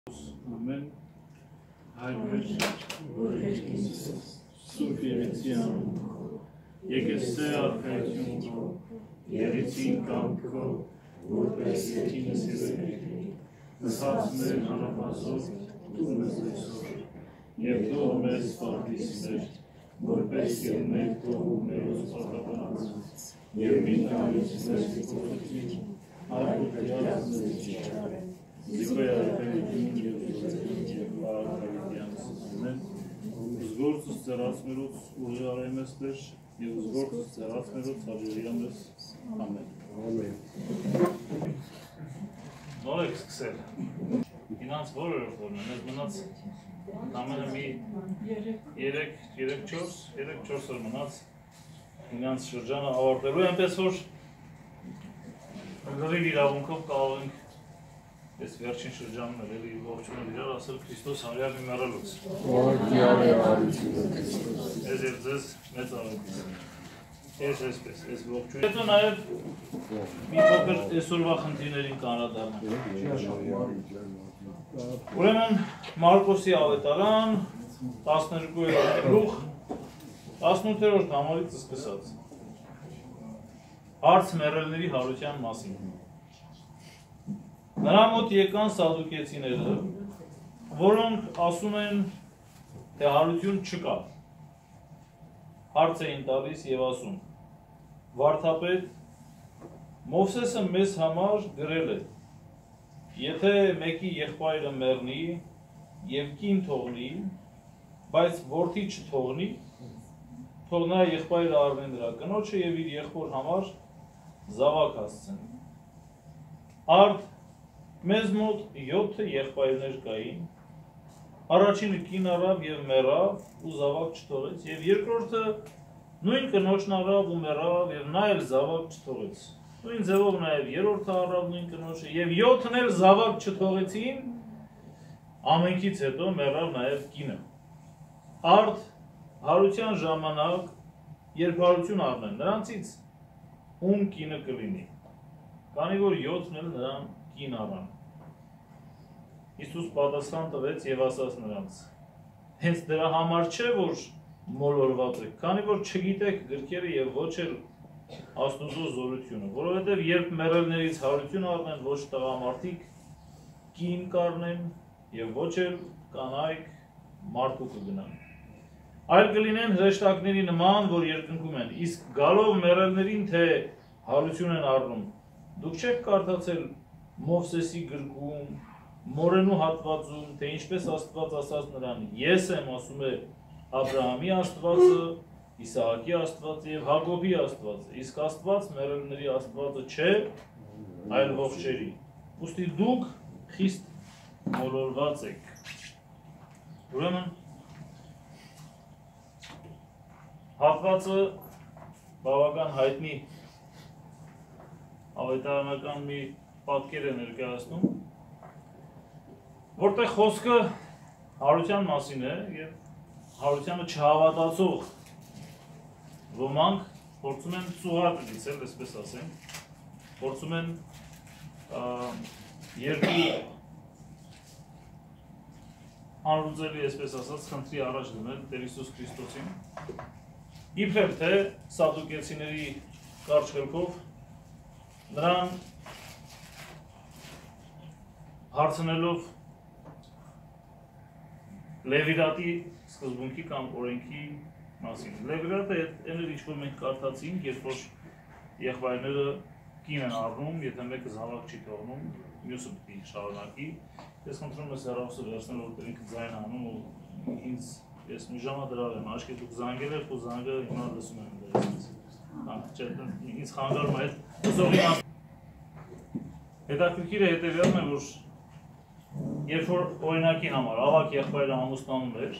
Amen. Sufficienza. Եկեսե արքայություն, երեցին կամքո, որպես ետինս իրերի, նսած մեր հանապազով, դու մեզ այսօր, և դող մեզ պարտիս մեր, որպես և մեր դողում մերոս պարտականած, և մի նայոց մեր կողոքին, արքոքյաց մեզ իչարեն, զիկոյ արքայություն և զոծին և արքայությանս, ամեն, զգործս ծերած մերոց ուղի արայմես դեր, և զգործս ծերած մերոց հաջորիա մեզ, ամեն։ Նոր եք սկսել, ինանց որորդ որն է, մեզ մնաց ամենը մի 3-4 որ մնաց ինանց շրջանը ավարտելու ենպես որ լրիվ իրավունքով կարող ենք ես վերջին շրջանն էր էլի ողջունել իրար ասել Քրիստոս հարյալ միմեռելուց։ Ես և ձեզ մեծ արվետիս։ Ես այսպես, ես ողջույն։ Հետո նաև մի փոքր այսօրվա խնդիրներին կանրադառնանք։ Ուրեմն Մարկոսի ավետարան 12-րդ գլուխ 18-րդ համարից սկսած։ Հարց մեռելների հարության մասին։ Նրա մոտ եկան սադուկեցիները, որոնք ասում են, թե հարություն չկա։ Հարց էին տալիս և ասում. Վարդապետ, Մովսեսը մեզ համար գրել է, եթե մեկի եղբայրը մեռնի և կին թողնի, բայց որդի չթողնի, թող նա եղբայրը առնի նրա կնոջը և իր եղբոր համար զավակ հասցնի։ Արդ մեզ մոտ 7 եղբայրներ կային, առաջինը կին առավ և մեռավ ու զավակ չթողեց, և երկրորդը նույն կնոջն առավ ու մեռավ և նա էլ զավակ չթողեց։ Նույն ձևով նաև երրորդը առավ նույն կնոջը և 7-ն էլ զավակ չթողեցին, ամենքից հետո մեռավ նաև կինը։ Արդ հարության ժամանակ, երբ հարություն առնեն նրանցից, ում կինը կլինի, քանի որ 7-ն էլ նրան կին առան։ Հիսուս պատասխան տվեց և ասաց նրանց. հենց դրա համար չէ, որ մոլորված եք, քանի որ չգիտեք գրքերը և ոչ էլ Աստուծո զորությունը, որովհետև երբ մեռելներից հարություն առնեն, ոչ տղամարդիկ կին կառնեն և ոչ էլ կանայք մարդու կգնան։ Այլ կլինեն հրեշտակների նման, որ երկնքում են, իսկ գալով մեռելներին, թե հարություն են առնում, դուք չեք կարդացել Մովսեսի գրքում, մորենու հատվածում, թե ինչպես Աստված ասաց նրան, ես եմ ասում է Աբրահամի Աստվածը, Իսահակի Աստվածը և Հակոբի Աստվածը, իսկ Աստված մեռելների Աստվածը չէ, այլ ողջերի, ուստի դուք խիստ մոլորված եք։ Ուրեմն հատվածը բավական հայտնի ավետարանական մի պատկեր է ներկայացնում, որտեղ խոսքը հարության մասին է և հարությանը չհավատացող ոմանք փորձում են ծուղակը գցել, այսպես ասենք, փորձում են երկու անլուծելի, այսպես ասած, խնդրի առաջ դնել Տեր Հիսուս Քրիստոսին, իբրև թե սադուկեցիների կարճ խելքով նրան հարցնելով Լևիրատի սկզբունքի կամ օրենքի մասին։ Լևիրատը այն էր ինչ-որ մենք կարդացինք, երբ որ եղբայրները կին են առնում, եթե մեկը զավակ չի թողնում, մյուսը պիտի շարունակի։ Ես խնդրում ես հեռախոսը վերցնել, որտեղ ինքը ձայն անում ու ինձ ես մի ժամադրալ եմ, աչքի դուք զանգել եք ու զանգը հիմա լսում եմ դերից։ Ինձ խանգարում է այդ հետաքրքիրը հետևյալն է, որ երբ որ օրինակի համար ավակ եղբայրը ամուսնանում էր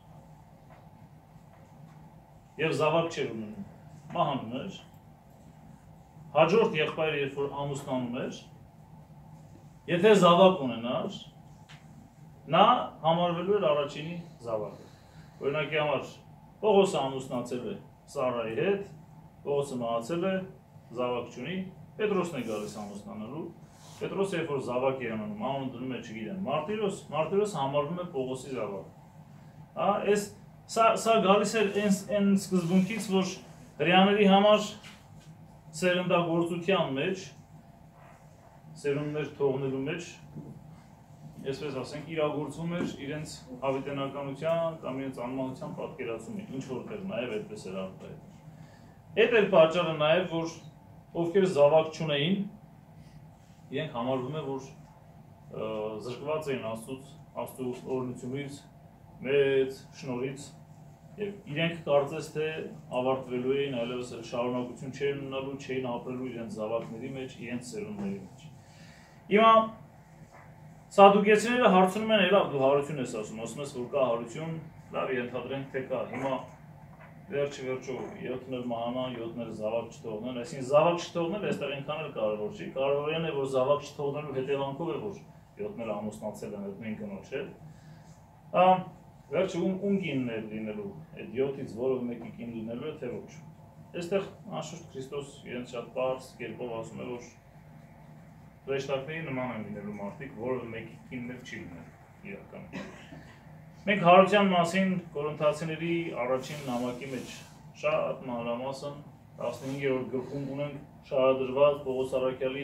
և զավակ չէր ունենում, մահանում էր, հաջորդ եղբայրը երբ որ ամուսնանում էր, եթե զավակ ունենար, նա համարվելու էր առաջինի զավակը։ Օրինակի համար Պողոսը ամուսնացել է Սարայի հետ, Պողոսը մահացել է, զավակ չունի, Պետրոսն է գալիս ամուսնանալու, Պետրոս երբ որ զավակ է անում, անունը դնում է չգիտեմ, Մարտիրոս համարվում է Պողոսի զավակ։ Հա, սա գալիս էր այն սկզբունքից, որ հրեաների համար սերնդագործության մեջ, սերունդներ թողնելու մեջ, այսպես ասենք, իրագործվում էր իրենց հավիտենականության կամ իրենց անմահության պատկերացումը, ինչ որտեղ նաև այդպես էր արտահայտվում։ Այդ էր պատճառը նաև, որ ովքեր զավակ չունեին, իրենք համարվում է, որ զրկված էին Աստծո օրհնությունից, մեծ շնորհից, եւ իրենք կարծես թե ավարտվելու էին, այլևս շարունակություն չէին ունենալու, չէին ապրելու իրենց զավակների մեջ, իրենց սերունդների մեջ։ Հիմա Սադուկեցիները հարցնում են, լավ, դու հարություն ես ասում ես, որ կա հարություն, լավ, ենթադրենք, թե կա։ Հիմա վերջը 7-ներ մահանան, 7-ները զավակ չթողնեն, այսինքն զավակ չթողնել այստեղ այնքան էլ կարևոր չի, կարևորն է, որ զավակ չթողնելու հետևանքով է, որ 7-ները ամուսնացել են այդ նույն կնոջ հետ։ Վերջը ում կինն է լինելու, այդ 7-ից որով մեկի կին լինելու է, թե ոչ։ Այստեղ անշուշտ Քրիստոս իրենց շատ պարզ կերպով ասում է, որ հրեշտակների նման են լինելու մարդիկ, որը մեկի կիններ չի լինել իրականում։ Մենք հարության մասին Կորինթացիների առաջին նամակի մեջ շատ մանրամասն 15-րդ գլխում ունենք շարադրված Պողոս առաքյալի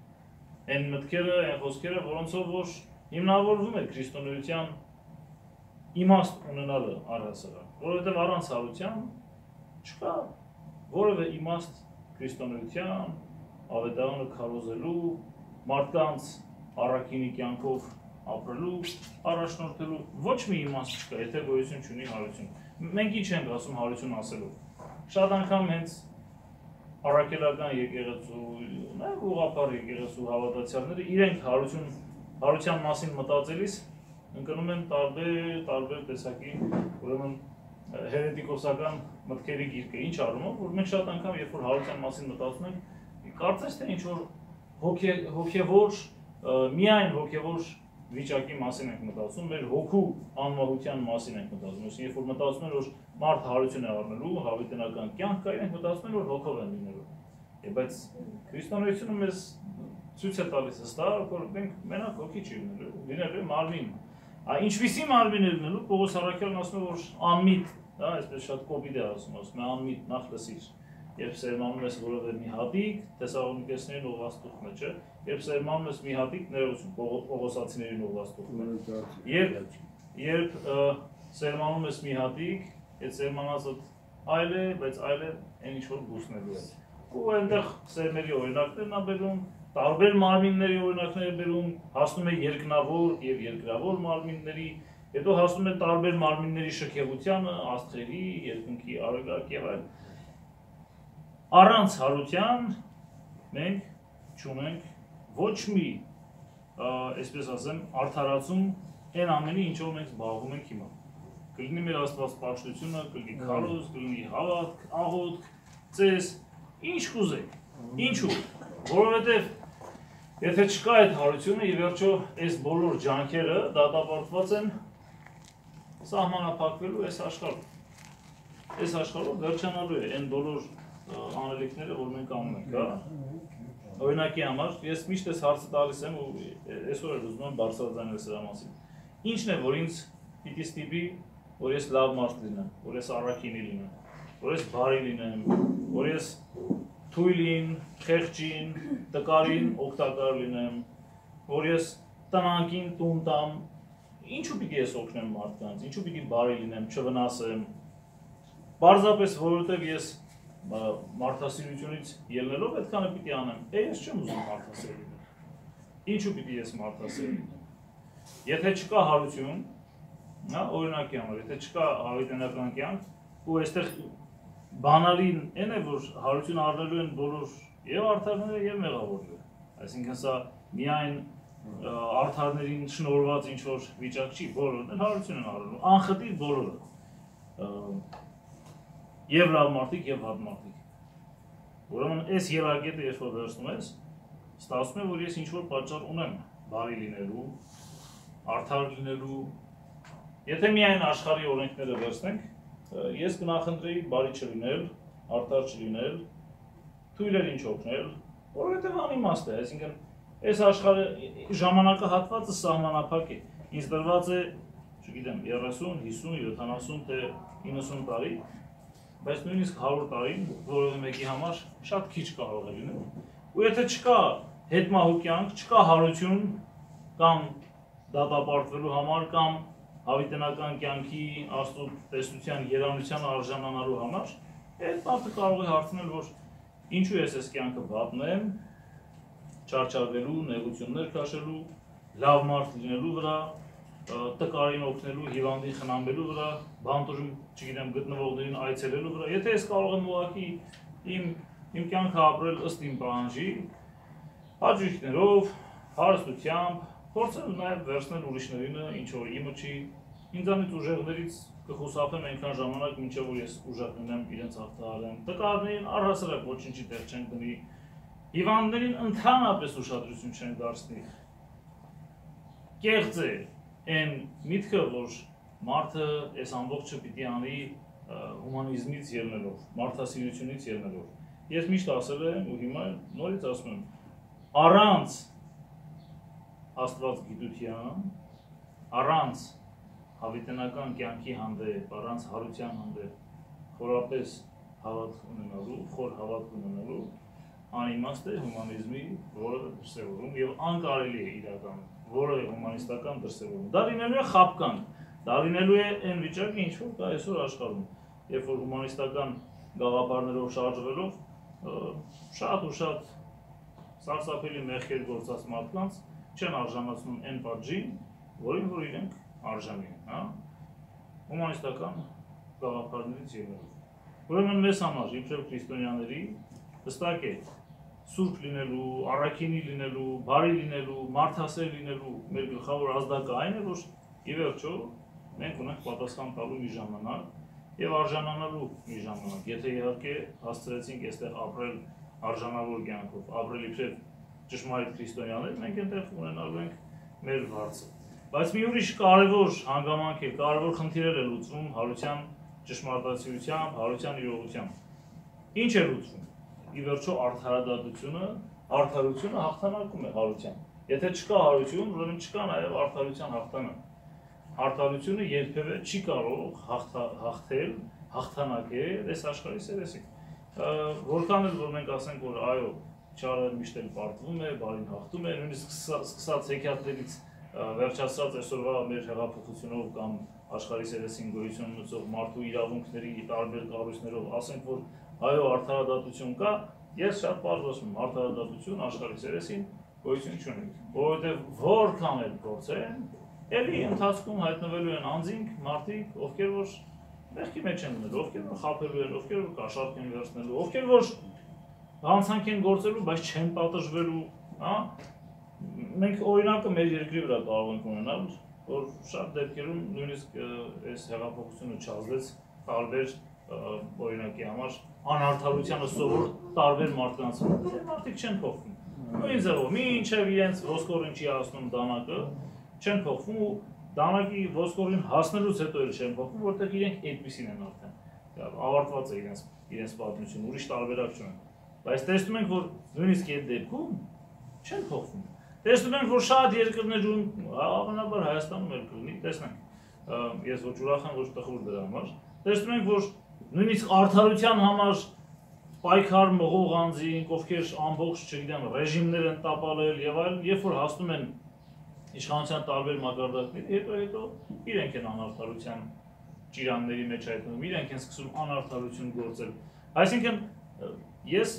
այն մտքերը, այն խոսքերը, որոնցով որ հիմնավորվում է քրիստոնեության իմաստ ունենալը առհասարակ, որովհետև առանց հարության չկա որևէ իմաստ քրիստոնեության ավետարանը քարոզելու, մարդկանց առաքինի կյանքով ապրելու, առաջնորդելու ոչ մի իմաստ չկա, եթե գոյություն չունի հարություն։ Մենք ինչ ենք ասում հարություն ասելով։ Շատ անգամ հենց առաքելական եկեղեցու, նաև ուղղափառ եկեղեցու հավատացյալները իրենք հարության մասին մտածելիս ընկնում են տարբեր տեսակի, ուրեմն հերետիկոսական մտքերի գիրկը, ինչ առումով, որ մենք շատ անգամ երբ որ հարության մասին մտածում ենք, կարծես թե ինչ որ հոգևոր, միայն հոգևոր վիճակի մասին ենք մտածում, մեր հոգու անմահության մասին ենք մտածում, երբ որ մտածում են, որ մարդ հարություն է առնելու, հավիտենական կյանք կա, իրենք մտածում են, որ հոգով են լինելու։ Բայց քրիստոնեությունը մեզ ցույց է տալիս հստակ, որ մենք մենակ հոգի չի լինելու է մարմին։ Ինչպիսի մարմին է լինելու, Պողոս առաքյալն ասում է, որ անմիտ, այսպես շատ կոպիտ է ասում, անմիտ, նախ լսիր, երբ սերմանում ես որևէ մի հատիկ, Թեսաղոնիկեցիներին ուղղված տուղմը, չէ, երբ սերմանում ես մի հատիկ, ներողություն, Պողոսացիներին ուղղված տուղմը, երբ սերմանում ես մի հատիկ, այդ սերմանածդ այլ է, բայց այլ է այն ինչ-որ բուսնելու է։ Ու այնտեղ սերմերի օրինակներն է բերում, տարբեր մարմինների օրինակներ բերում, հասնում է երկնավոր և երկրավոր մարմինների, հետո հասնում է տարբեր մարմինների շքեղությանը, աստղերի, երկնքի արեգակ և այլ։ Առանց հարության մենք չունենք ոչ մի, այսպես ասեմ, արդարացում այն ամենի, ինչով մենք զբաղվում ենք հիմա։ Կլինի մեր աստվածպաշտությունը, կլինի քարոզ, կլինի հավատք, աղոթք, ծես, ինչ կուզեք, ինչու, որովհետև եթե չկա այդ հարությունը, ի վերջո այս բոլոր ջանքերը դատապարտված են սահմանափակվելու այս աշխարհում։ Այս աշխարհում վերջանալու է այն բոլոր անելիքները, որ մենք անում ենք, օրինակի համար, ես միշտ այս հարցը տալիս եմ ու այսօր էլ ուզում եմ բարձրաձայնել սրա մասին։ Ինչն է, որ ինձ պիտի ստիպի, որ ես լավ մարդ լինեմ, որ ես առաքինի լինեմ, որ ես բարի լինեմ, որ ես թույլին, խեղճին, տկարին, օգտակար լինեմ, որ ես տնանկին տուն տամ, ինչու պիտի ես օգնեմ մարդկանց, ինչու պիտի բարի լինեմ, չվնասեմ, պարզապես որովհետև ես մարդասիրությունից ելնելով այդքանը պիտի անեմ, ես չեմ ուզում մարդասեր լինել, ինչու պիտի ես մարդասեր լինեմ, եթե չկա հարություն, օրինակի համար, եթե չկա հավիտենական կյանք ու այստեղ բանալին այն է, որ հարություն առնելու են բոլոր և արդարները և մեղավորները, այսինքն սա միայն արդարներին շնորհված ինչ-որ վիճակ չի, բոլորն են հարություն են առնելու, անխտիր բոլորը, և լավ մարդիկ և վատ մարդիկ, ուրեմն այս ելակետը երբ որ վերցնում ես, ստացվում է, որ ես ինչ-որ պատճառ ունեմ բարի լինելու, արդար լինելու, եթե միայն աշխարհի օրենքները վերցնենք, ես կնախընտրեի բարի չլինել, արդար չլինել, թույլերին չօգնել, որովհետև անիմաստ է, այսինքն Այս աշխարհը ժամանակահատվածը սահմանափակ է։ Ինձ դրված է, չգիտեմ, 30, 50, 70 թե 90 տարի, բայց նույնիսկ 100 տարին որևէ մեկի համար շատ քիչ կարող է լինել։ Ու եթե չկա հետմահու կյանք, չկա հարություն կամ դատապարտվելու համար կամ հավիտենական կյանքի Աստծո տեսության երանության արժանանալու համար, այդ մարդը կարող է հարցնել, որ ինչու ես այս կյանքը վատնեմ, չարչարվելու, նեղություններ քաշելու, լավ մարդ լինելու վրա, տկարին օգնելու, հիվանդին խնամելու վրա, բանտում, չգիտեմ, գտնվողներին այցելելու վրա։ Եթե ես կարող եմ ուղղակի իմ կյանքը ապրել ըստ իմ պահանջի, հաճույքներով, հարստությամբ, փորձել նաև վերցնել ուրիշներին, ինչ որ իմը չի, ինձանից ուժեղներից կխուսափեմ այնքան ժամանակ, մինչև որ ես ուժեղ լինեմ իրենց հաղթահարեմ, տկարներին առհասարակ ոչինչի տեղ չենք դնի, հիվանդներին ընդհանրապես ուշադրություն չեն դարձնի։ Կեղծ է այն միտքը, որ մարդը այս ամբողջը պիտի անի հումանիզմից ելնելով, մարդասիրությունից ելնելով։ Ես միշտ ասել եմ ու հիմա նորից ասում եմ, առանց Աստված գիտության, առանց հավիտենական կյանքի հանդեպ, առանց հարության հանդեպ, խորապես հավատք ունենալու, խոր հավատք ունենալու, անիմաստ է հումանիզմի որևէ դրսևորում եւ անկարելի է իրական որևէ հումանիստական դրսևորում։ Դա լինելու է խաբկան, դա լինելու է այն վիճակը, ինչ որ կա այսօր աշխարհում, երբ որ հումանիստական գաղափարներով շարժվելով շատ ու շատ սարսափելի մեղքեր գործած մարդկանց չեն արժանացնում այն պատժին, որին որ իրենք արժանի են, հա? Հումանիստական գաղափարներից ելնելով։ Ուրեմն մեզ համար, իբրև քրիստոնյաների, հստակ է սուրբ լինելու, առաքինի լինելու, բարի լինելու, մարդասեր լինելու մեր գլխավոր ազդակը այն է, որ ի վերջո մենք ունենք պատասխան տալու մի ժամանակ եւ արժանանալու մի ժամանակ։ Եթե իհարկե հասցրեցինք այստեղ ապրել արժանավոր կյանքով, ապրել իբրև ճշմարիտ քրիստոնյաներ, մենք այնտեղ ունենալու ենք մեր վարձը։ Բայց մի ուրիշ կարևոր հանգամանք է, կարևոր խնդիրներ է լուծվում հարության ճշմարտացիությամբ, հարության իրողությամբ։ Ինչ է լուծվում։ Ի վերջո արդարությունը հաղթանակում է հարության։ Եթե չկա հարություն, ուրեմն չկա նաև արդարության հաղթանակ։ Արդարությունը երբևէ չի կարող հաղթել, հաղթանակել այս աշխարհի սերեսին։ Որքան էլ որ մենք ասենք, որ այո, չարը միշտ էլ պարտվում է, բարին հաղթում է, նույնիսկ սկսած հեքիաթներից վերջացած այսօրվա մեր հեղափոխությունով կամ աշխարհի սերեսին գոյություն ունեցող մարդու իրավունքների տարբեր կառույցներով ասենք, որ այո, արդարադատություն կա, ես շատ պարզ ասում եմ, արդարադատություն աշխարհի սերեսին գոյություն չունի, որովհետև որքան էլ փորձեն, էլի ընթացքում հայտնվելու են անձինք, մարդիկ, ովքեր որ մեղքի մեջ են մտել, ովքեր որ խաբելու են, ովքեր որ կաշառք են վերցնելու, ովքեր որ հանցանք են գործելու, բայց չեն պատժվելու, հա? Մենք օրինակը մեր երկրի վրա կարող ենք ունենալ, որ շատ դեպքերում նույնիսկ այս հեղափոխությունը չազդեց տարբեր օրինակի համար անարդարությանը սովոր տարբեր մարդկանց մարդիկ չեն փոխվում։ Նույն ձևով, մինչև իրենց ոսկորին չի հասնում դանակը, չեն փոխվում ու դանակի ոսկորին հասնելուց հետո էլ չեն փոխվում, որտեղ իրենք այդպիսին են արդեն։ Ավարտված է իրենց պատմությունը, ուրիշ տարբերակ չունեն։ Բայց տեսնում ենք, որ նույնիսկ այդ դեպքում չեն փոխվում։ Տեսնում ենք, որ շատ երկրներում, հավանաբար Հայաստանում էլ կլինի, տեսնենք, ես ոչ ուրախ եմ, ոչ տխուր դրա համար, տեսնում ենք, որ նույնիսկ արդարության համար պայքար մղող անձինք, ովքեր ամբողջ, չգիտեմ, ռեժիմներ են տապալել եւ այլն, երբ որ հասնում են իշխանության տարբեր մակարդակների, հետո իրենք են անարդարության ճիրանների մեջ հայտնվում, իրենք են սկսում անարդարություն գործել։ Այսինքն ես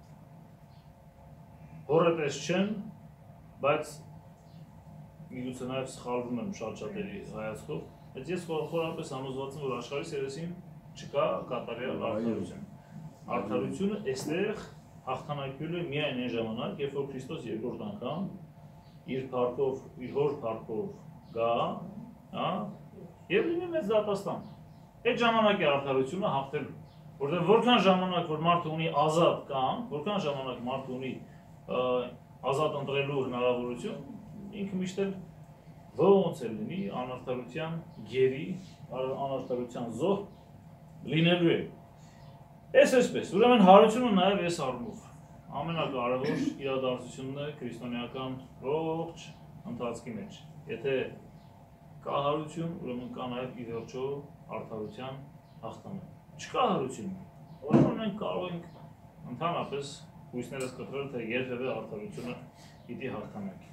հորպես չեմ, բայց միգուցե նաև սխալվում եմ շատ-շատերի հայացքով, բայց ես խորապես համոզված եմ, որ աշխարհի սերեսին չկա կատարյալ արդարություն։ Արդարությունը այստեղ հաղթանակելու է միայն այն ժամանակ, երբ որ Քրիստոս երկրորդ անգամ իր փառքով, իր հոր փառքով գա, հա, եւ լինի մեծ դատաստան։ Այդ ժամանակ է արդարությունը հաղթելու, որտեղ որքան ժամանակ որ մարդը ունի ազատ կամք, որքան ժամանակ մարդը ունի ազատ ընտրելու հնարավորություն, ինքը միշտ էլ ոնց է լինի անարդարության գերի, անարդարության զոհ լինելու է։ Այսպես, ուրեմն հարությունը նաև այս առումով, ամենակարևոր իրադարձությունն է քրիստոնեական ողջ ընթացքի մեջ։ Եթե կա հարություն, ուրեմն կա նաև ի վերջո արդարության հաղթանակ։ Չկա հարություն, ուրեմն մենք կարող ենք ընդհանրապես հույսներս կտրել, թե երբևէ արդարությունը պիտի հաղթանակի։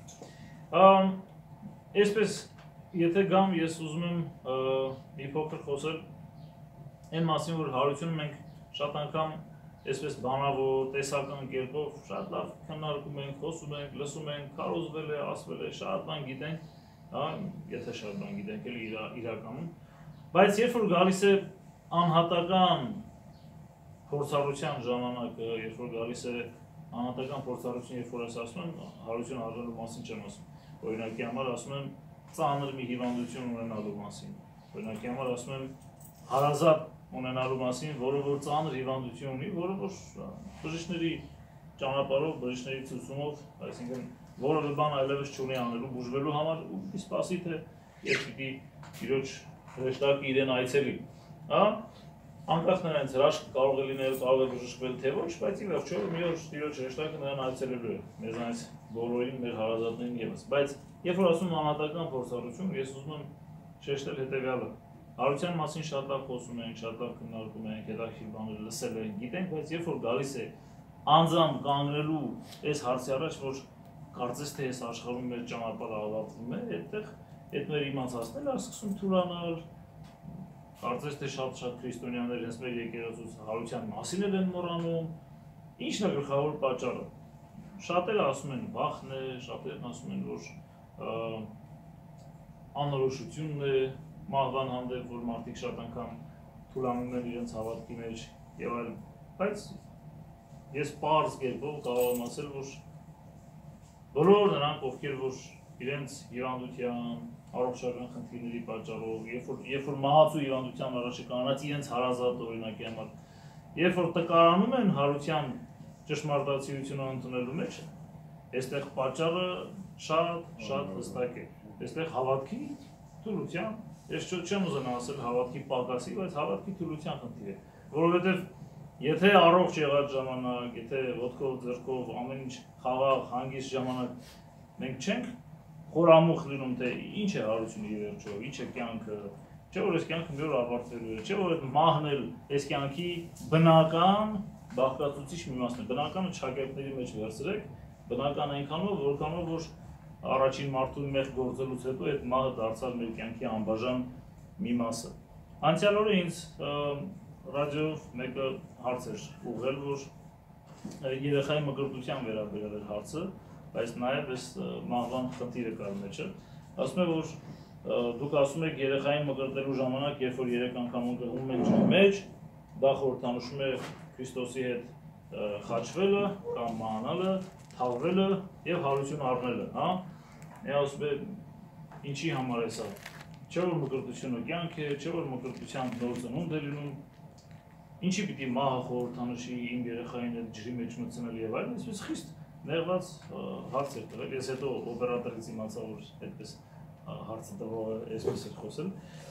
Այսպես, եթե գամ, ես ուզում եմ մի փոքր խոսել այն մասին, որ հարությունը մենք շատ անգամ այսպես բանավոր, տեսական կերպով շատ լավ քննարկում ենք, խոսում ենք, լսում ենք, քարոզվել է, ասվել է, շատ բան գիտենք, եթե շատ բան գիտենք էլ իրականում, բայց երբ որ գալիս է անհատական փորձառության ժամանակը, երբ որ գալիս է անհատական փորձառություն, երբ որ ես ասում եմ, հարություն առնելու մասին չեմ ասում, օրինակի համար ասում եմ ծանր մի հիվանդություն ունենալու մասին, օրինակի համար ասում եմ հարազատ ունենալու մասին, որը որ ծանր հիվանդություն ունի, որը որ բժիշկների ճանապարհով, բժիշկների ցուցումով, այսինքն որևէ բան այլևս չունի անելու բուժվելու համար ու սպասի թե ես պիտի իրոջ հրեշտակը իրեն այցելի, անկախ նրանից հրաշք կարող է լինել, կարող է բժշկվել թե ոչ, բայց ի վերջո մի օր իրոջ հրեշտակը նրան այցելելու է, մեզանից բոլորին, մեր հարազատներին ևս, բայց երբ որ ասում եմ անհատական փորձառություն, ես ուզում եմ շեշտել հետևյալը, հարության մասին շատ լավ խոսում ենք, շատ լավ քննարկում ենք, հետաքրքիր բաներ լսել ենք, գիտենք, բայց երբ որ գալիս է անձամբ կանգնելու այս հարցի առաջ, որ կարծես թե այս աշխարհում մեր ճանապարհը ավարտվում է, այդտեղ այդ մեր իմացածները սկսում թուլանալ, կարծես թե շատ քրիստոնյաներ հենց մեր եկեղեցուց հարության մասին են մոռանում, ինչն է գլխավոր պատճառը։ Շատերը ասում են վախն է, շատերն ասում են, որ անորոշությունն է մահվան հանդեպ, որ մարդիկ շատ անգամ թուլանում են իրենց հավատքի մեջ եւ այլն, բայց ես պարզ կերպով կարող եմ ասել, որ բոլոր նրանք, ովքեր որ իրենց հիվանդության, առողջական խնդիրների պատճառով, երբ որ մահացու հիվանդության առաջ կանած իրենց հարազատ օրինակի համար, երբ որ տկարանում են հարության ճշմարտացիությունը ընդունելու մեջ, այստեղ պատճառը շատ հստակ է, այստեղ հավատքի թուլության, ես չեմ ուզենա ասել հավատքի պակասի, բայց հավատքի թուլության խնդիր է, որովհետև եթե առողջ եղած ժամանակ, եթե ոտքով, ձեռքով, ամեն ինչ խաղաղ, հանգիստ ժամանակ մենք չենք խորամուխ լինում, թե ինչ է հարությունը ի վերջո, ինչ է կյանքը, չէ՞ որ այս կյանքը մի օր ավարտվելու է, չէ՞ որ այդ մահն էլ այս կյանքի բնական բաղկացուցիչ մի մասն է, բնականը չակերտների մեջ վերցրեք, բնական այնքանով, որքանով որ առաջին մարդու մեղք գործելուց հետո այդ մահը դարձավ մեր կյանքի անբաժան մի մասը։ Անցյալ օրը ինձ ռադիոյով մեկը հարց էր ուղղել, որ երեխայի մկրտության վերաբերյալ էր հարցը, բայց նաև այս մահվան խնդիրը կար մեջը։ Ասում է, որ դուք ասում եք երեխային մկրտելու ժամանակ, երբ որ 3 անգամ ընկղմում են ջրի մեջ, դա խորհրդանշում է Քրիստոսի հետ խաչվելը կամ մահանալը, թաղվելը եւ հարություն առնելը, հա։ Ասում է, ինչի համար է սա։ Չէ՞ որ մկրտությունը կյանք է, չէ՞ որ մկրտության նոր ծնունդ է լինում։ Ինչի պիտի մահը խորհրդանշի իմ երեխային այդ ջրի մեջ մտցնել եւ այլն, այսպես խիստ նեղված հարց էր տվել, ես հետո օպերատորից իմացա, որ այդպես հարցը տվողը այսպես էր խոսել։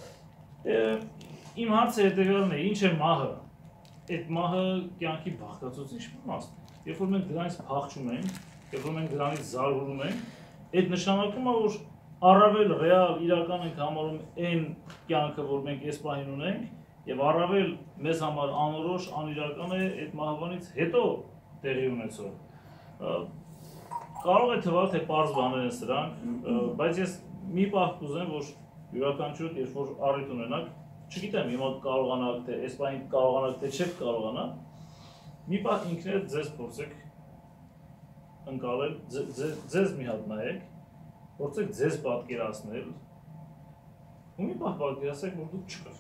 Իմ հարցը հետևյալն է, ինչ է մահը։ Այդ մահը կյանքի բաղկացուցիչ մասն է։ Երբ որ մենք դրանից փախչում ենք, երբ որ մենք դրանից զարհուրում ենք, այդ նշանակում է, որ առավել ռեալ իրական ենք համարում այն կյանքը, որ մենք այս պահին ունենք, եւ առավել մեզ համար անորոշ, անիրական է այդ մահվանից հետո տեղի ունեցող։ Կարող է թվալ, թե պարզ բաներ են սրանք, բայց ես մի պահ կուզեմ, որ յուրաքանչյուր երբ որ առիթ ունենաք, չգիտեմ, հիմա կարողանաք, թե այս բանին կարողանաք, թե չեք կարողանա, մի պահ ինքներդ ձեզ փորձեք ընկալել, ձեզ մի հատ նայեք, փորձեք ձեզ պատկերացնել, ու մի պահ պատկերացեք, որ դուք չկաք։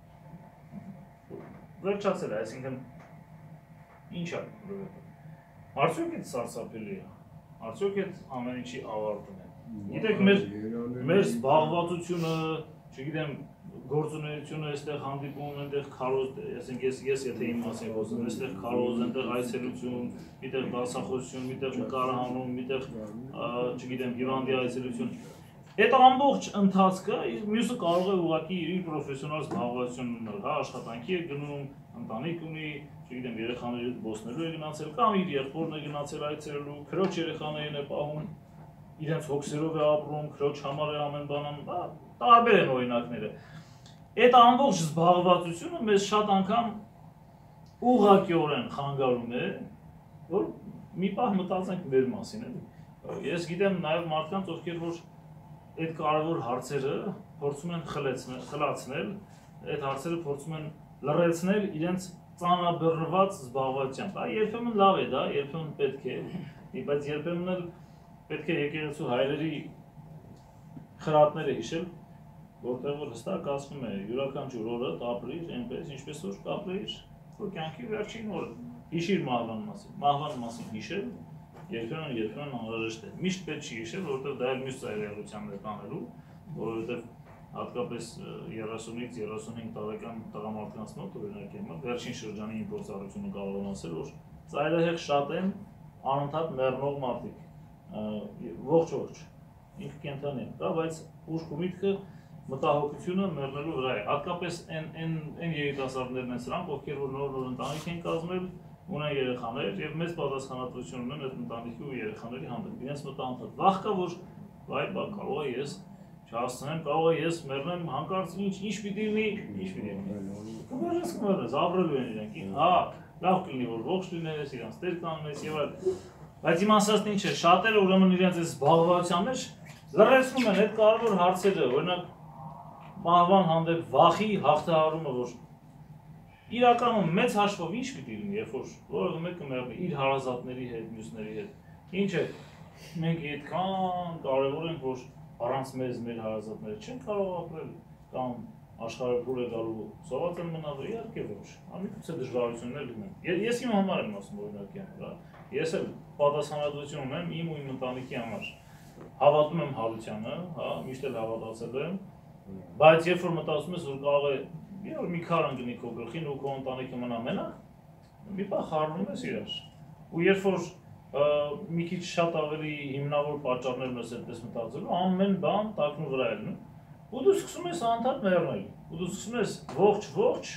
Վերջացել է, այսինքն ինչ է, արդյոք այդ սարսափելի է, արդյոք այդ ամեն ինչի ավարտն է։ Գիտեք, մեր զբաղվածությունը, չգիտեմ, գործունեությունը այստեղ հանդիպում, այնտեղ քարոզ, ես եթե իմ մասին խոսեմ, այստեղ քարոզ, այնտեղ այցելություն, միտեղ դասախոսություն, միտեղ նկարահանում, միտեղ, չգիտեմ, հիվանդի այցելություն։ Այդ ամբողջ ընթացքը մյուսը կարող է ուղղակի իր պրոֆեսիոնալ զբաղվածություն ունել, հա, աշխատանքի է գնում, ընտանիք ունի, չգիտեմ, երեխաների բոսնելու է գնացել, կամ իր եղբորն է գնացել այցելելու, քրոջ երեխաներին է պահում, իրենց հոգսերով է ապրում, քրոջ համար է ամեն բան անում, տարբեր են օրինակները։ Այդ ամբողջ զբաղվածությունը մեզ շատ անգամ ուղղակիորեն խանգարում է, որ մի պահ մտածենք մեր մասին, էլի։ Ես գիտեմ նաև մարդկանց, ովքեր որ այդ կարևոր հարցերը փորձում են խլացնել, այդ հարցերը փորձում են լրացնել իրենց ծանրաբեռնված զբաղվածությամբ։ Երբեմն լավ է դա, երբեմն պետք է, բայց երբեմն էլ պետք է եկեղեցու հայրերի խրատները հիշել, որտեղ որ հստակ ասվում է յուրաքանչյուր օրը ապրիր այնպես, ինչպես որ ապրիր քո կյանքի վերջին օրը։ Հիշիր մահվան մասին հիշել, երբեմն անհրաժեշտ է։ Միշտ պետք չի հիշել, որովհետև դա էլ մյուս ծայրահեղությանն է տանելու, որովհետև հատկապես 30-ից 35 տարեկան տղամարդկանց մոտ օրինակ եմ, վերջին շրջանի իմ փորձառությունը կարող եմ ասել, որ ծայրահեղ շատ են անընդհատ մեռնող մարդիկ, ողջ, ինքը կենդանի է, բայց ուշք ու միտքը մտահոգությունը մեռնելու վրա է, հատկապես այն երիտասարդներն են սրանք, ովքեր որ նոր ընտանիք են կազմել, ունեն երեխաներ եւ մեծ պատասխանատվություն ունեն այդ ընտանիքի ու երեխաների հանդեպ։ Իրենց մտահոգված վախ կա, որ վայ, կարող է ես չհասցնեմ, կարող է ես մեռնեմ, հանկարծ ինչ պիտի լինի, կմեռնես, ապրելու են իրենք, հա, լավ կլինի, որ ողջ լինես, իրենց տեր կանես եւ այլ։ Բայց իմ ասածն ինչ է, շատերը ուրեմն իրենց այս զբաղվածության մեջ լրացնում են այդ կարևոր հարցերը, օրինակ մահվան հանդեպ վախի հաղթահարումը, որ իրականում մեծ հաշվով ինչ պիտի լինի, երբ որ որևէ մեկը մեռնի իր հարազատների հետ, մյուսների հետ։ Ինչ է, մենք այդքան կարևոր ենք, որ առանց մեզ մեր հարազատները չեն կարող ապրել, կամ աշխարհը փուլ է գալու, սոված են մնալու, իհարկե ոչ, ամենից դժվարություններ լինեն։ Ես իմ համար եմ ասում օրինակի համար, ես էլ պատասխանատվություն ունեմ իմ ու իմ ընտանիքի համար։ Հավատում եմ հավությանը, հա, միշտ էլ հավատացել եմ, բայց երբ որ մտածում ես, որ կարող է մի քար ընկնի քո գլխին ու քո ընտանիքը մնա մենակ, մի պահ խառնում ես իրար։ Ու երբ որ մի քիչ շատ ավելի հիմնավոր պատճառներն ես այդպես մտածելու, ամեն բան տակնու վրա է լինում, ու դու սկսում ես անդադ մեռնել, ու դու սկսում ես ողջ,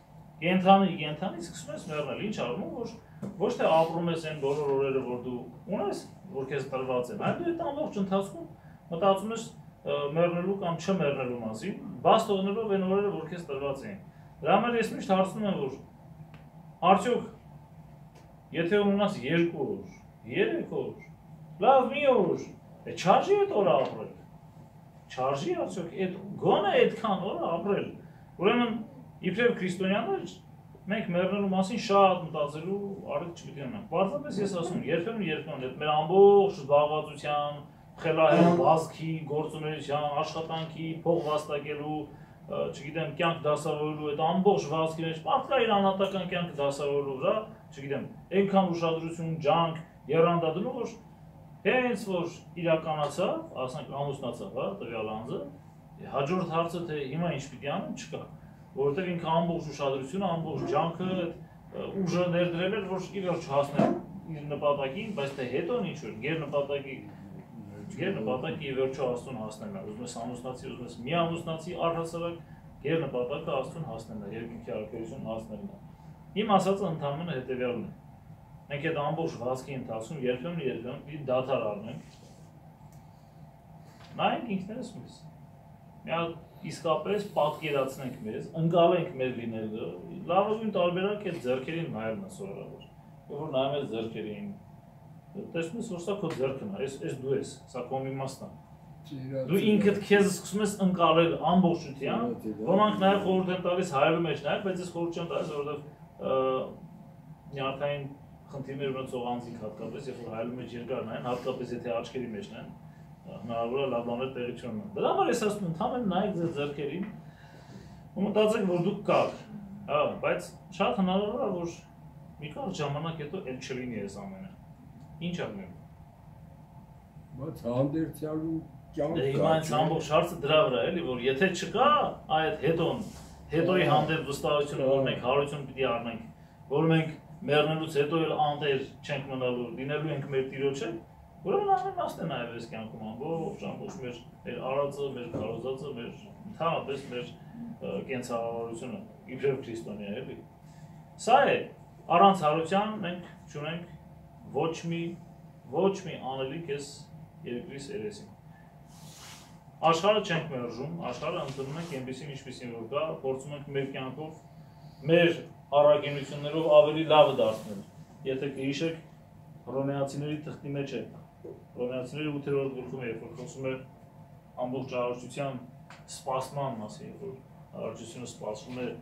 կենթանի սկսում ես մեռնել, ինչ առումով, որ ոչ թե ապրում ես այն բոլոր օրերը, որ դու ունես, որ քեզ տրված են, այլ դու այդ ամբողջ ընթացքում մտածում ես մեռնելու կամ չմեռնելու մասին, բաց թողնելով այն օրերը, որ քեզ տրված էին։ Դրա համար ես միշտ հարցնում եմ, որ արդյոք եթե ունենաս 2 օր, 3 օր, լավ մի օր, չարժի այդ օրը ապրել։ Չարժի արդյոք այդ գոնե այդքան օրը ապրել։ Ուրեմն իբրև քրիստոնյաներ մենք մեռնելու մասին շատ մտածելու առիթ չպիտի ունենանք։ Պարզապես ես ասում, երբեմն այդ մեր ամբողջ զբաղվածության, խելահեղ բազքի, գործունեության, աշխատանքի, փող վաստակելու, չգիտեմ, կյանք դասավորելու այդ ամբողջ վազքի մեջ, մարդկա իր անհատական կյանքը դասավորելու վրա, չգիտեմ, այնքան ուշադրություն, ջանք, եռանդադրում, որ հենց որ իրականացավ, ասենք ամուսնացավ, հա, տվյալ անձը, հաջորդ հարցը թե հիմա ինչ պիտի անեմ, չկա, որովհետև ինքը ամբողջ ուշադրությունը, ամբողջ ջանքը, ուժը ներդրել էր, որ ի վերջ հասնել իր նպատակին, բայց թե հետո ինչ որ գերնպատակի ի վերջո Աստծուն հասնելն է, ուզում ես ամուսնացի, ուզում ես մի ամուսնացի առհասարակ գերնպատակը Աստծուն հասնելն է, երկինքի առաքելություն հասնելն է։ Իմ ասածը ընդհանրապես հետևյալն է։ Մենք այդ ամբողջ վազքի ընթացքում երբեմն մի դադար առնենք, նայենք ինքներս մեզ, մի հատ իսկապես պատկերացնենք մեզ, ընկալենք մեր լինելը, լավագույն տարբերակ է ձեռքերին նայելն է սովորաբար, որ նայում ես ձեռքերին, տեսնում ես, որ սա քո ձեռքն է, այս դու ես, սա քո իմաստն է։ Դու ինքդ քեզ սկսում ես ընկալել ամբողջությամբ, ոմանք նաև խորհուրդ են տալիս հայելու մեջ նայել, բայց ես խորհուրդ չեմ տալիս, որովհետև նյարդային խնդիրներ ունեցող անձինք հատկապես, երբ որ հայելու մեջ երկար նայեն, հատկապես եթե աչքերի մեջ նայեն, հնարավոր է լավ բաներ տեղի չունենան։ Դրա համար ես ասում եմ, ընդհանրապես նայեք ձեր ձեռքերին ու մտածեք, որ դուք կաք, հա, բայց շատ հնարավոր է, որ մի կարճ ժամանակ հետո էլ չլինի այս ամենը։ Ինչ անում։ Բայց հանդերձյալու կյանք կա։ Հիմա այս ամբողջ հարցը դրա վրա է, էլի, որ եթե չկա այդ հետոյի հանդեպ վստահությունը, որ մենք հարություն պիտի առնենք, որ մենք մեռնելուց հետո էլ անտեր չենք մնալու, լինելու ենք մեր Տիրոջը, ուրեմն անմաստ է նաև այս կյանքում ամբողջ մեր արածը, մեր քարոզածը, մեր ընդհանրապես մեր կենցաղավարությունը, իբրև քրիստոնյա էլի։ Սա է, Առանց հարության մենք չունենք ոչ մի անելիք էս երկրի երեսին։ Աշխարհը չենք մերժում, աշխարհը ընդունում ենք այնպեսին ինչպեսին որ կա, փորձում ենք մեր կյանքով, մեր առաքինություններով ավելի լավը դարձնել։ Եթե կհիշեք, հռոմեացիների թղթի մեջ է, հռոմեացիների 8-րդ գլխում երբ որ խոսում է ամբողջ առողջության սպասման մասին, որ առողջությունը սպասվում է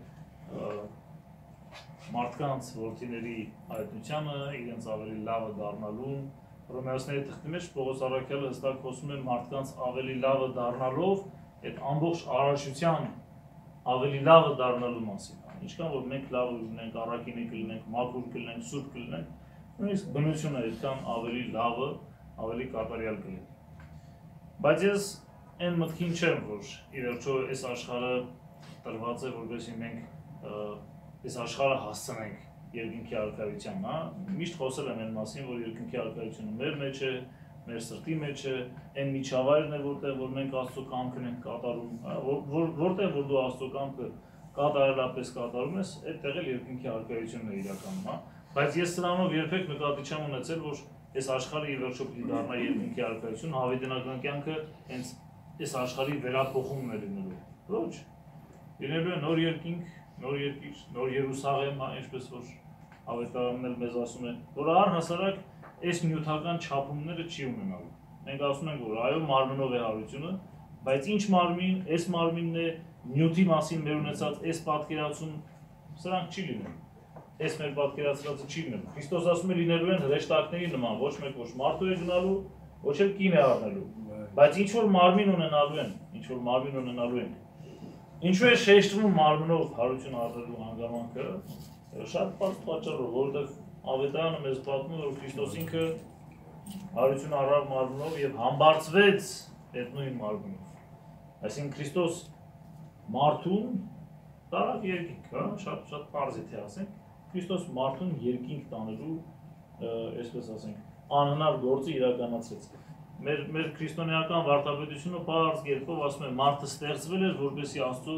մարդկանց որդիների հայտնությանը, իրենց ավելի լավը դառնալուն, Հռոմեացիների թղթի մեջ Պողոս առաքյալը հստակ խոսում է մարդկանց ավելի լավը դառնալով, այդ ամբողջ առողջության ավելի լավը դառնալու մասին։ Ինչքան որ մենք լավ կլինենք, առաքինի կլինենք, մաքուր կլինենք, սուրբ կլինենք, նույնիսկ բնությունը այդքան ավելի լավը, ավելի կատարյալ կլինի։ Բայց ես այն մտքին չեմ, որ ի վերջո այս աշխարհը տրված է, որովհետեւ մենք այս աշխարհը հասցնենք երկնքի արքայության, հա, միշտ խոսել եմ այն մասին, որ երկնքի արքայությունը մեր մեջ է, մեր սրտի մեջ է, այն միջավայրն է, որտեղ որ մենք Աստծո կամքն ենք կատարում, որտեղ որ դու Աստծո կամքը կատարելապես կատարում ես, այդտեղ էլ երկնքի արքայությունն է իրականում, հա, բայց ես սրանով երբեք նկատի չեմ ունեցել, որ այս աշխարհը ի վերջո պիտի դառնա երկնքի արքայություն, հավիտենական կյանքը հենց այս աշխարհի վերափոխումն է լինելու, ոչ, լինելու է նոր երկինք, նոր երկիր, նոր Երուսաղեմ, ինչպես որ ավետարանն էլ մեզ ասում է, որ առհասարակ այս նյութական չափումները չի ունենալու։ Մենք ասում ենք, որ այո, մարմնով է հարությունը, բայց ինչ մարմին, այս մարմինն է, նյութի մասին մեր ունեցած այս պատկերացում, սրանք չի լինում։ Այս մեր պատկերացրածը չի լինում։ Քրիստոս ասում է լինելու են հրեշտակների նման, ոչ մեկ ոչ մարդու է գնալու, ոչ էլ կին է առնելու։ Բայց ինչ որ մարմին ունենալու են, ինչ որ մարմին ունենալու են։ Ինչու է շեշտվում մարմնով հարություն առնելու հանգամանքը, շատ բարձ պատճառով, որովհետև ավետարանը մեզ պատմում է, որ Քրիստոս ինքը հարություն առավ մարմնով եւ համբարձվեց այդ նույն մարմնով։ Այսինքն Քրիստոս մարդուն տարավ երկինք, հա, շատ բարձ է թե ասենք, Քրիստոս մարդուն երկինք տանելու, այսպես ասենք, անհնար գործը իրականացրեց։ Մեր քրիստոնեական վարդապետությունը բարձ կերպով ասում է մարդը ստեղծվել էր, որպեսզի Աստծո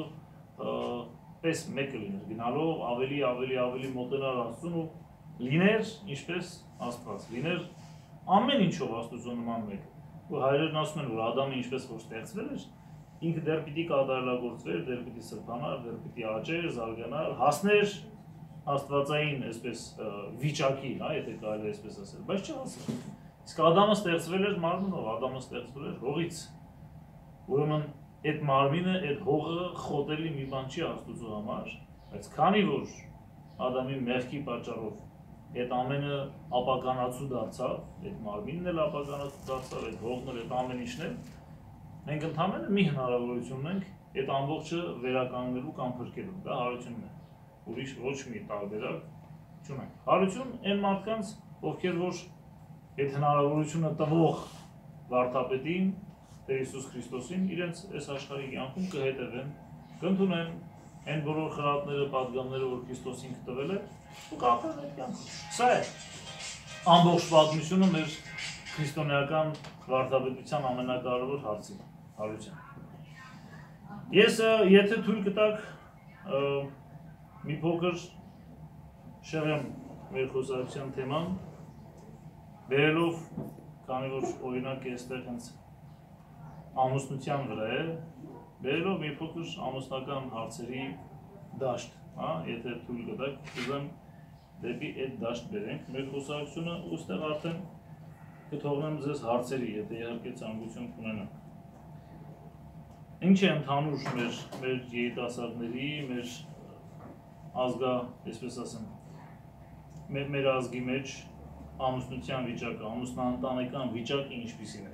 պես մեկը լիներ, գնալով ավելի մոտենար Աստծուն ու լիներ ինչպես Աստված, լիներ ամեն ինչով Աստծո նման մեկ։ Ու հայրերն ասում են, որ Ադամը ինչպես որ ստեղծվել էր, ինքը դեռ պիտի կատարելագործվեր, դեռ պիտի սրբանար, դեռ պիտի աճեր, զարգանար, հասներ աստվածային այսպես վիճակի, հա, եթե կարելի է այսպես ասել, բայց չհասավ։ Իսկ Ադամը ստեղծվել էր մարմնով, Ադամը ստեղծվել էր հողից։ Ուրեմն այդ մարմինը, այդ հողը խոտելի մի բան չի Աստծո համար, բայց քանի որ Ադամի մեղքի պատճառով այդ ամենը ապականացու դարձավ, այդ մարմինն էլ ապականացու դարձավ, այդ հողն էլ, այդ ամեն ինչն էլ, մենք ընդհանրապես մի հնարավորություն ունենք այդ ամբողջը վերականգնելու կամ փրկելու, դա հարությունն է։ Ուրիշ ոչ մի տարբերակ չունենք։ Հարություն այն մարդկանց, ովքեր որ այդ հնարավորությունը տվող վարդապետին, Տեր Հիսուս Քրիստոսին, իրենց այս աշխարհի կյանքում կհետևեն, կընդունեն այն բոլոր խրատները, պատգամները, որ Քրիստոսին տվել է, ու կապրեն այդ կյանքում։ Սա է ամբողջ պատմությունը մեր քրիստոնեական վարդապետության ամենակարևոր հարցը, հարություն։ Ես եթե թույլ կտաք մի փոքր շեղեմ մեր խոսակցության թեման, բերելով, քանի որ օրինակ է այստեղ հենց ամուսնության վրա է, բերելով մի փոքր ամուսնական հարցերի դաշտ, հա, եթե թույլ կտաք, ուզեմ դեպի այդ դաշտ բերենք մեր խոսակցությունը, ու ստեղ արդեն կթողնեմ ձեզ հարցերի, եթե իհարկե ցանկություն կունենաք։ Ինչ է ընդհանուր մեր երիտասարդների, մեր ազգա, այսպես ասեմ, մեր ազգի մեջ ամուսնության վիճակը, ամուսնաընտանեկան վիճակը ինչպիսին է։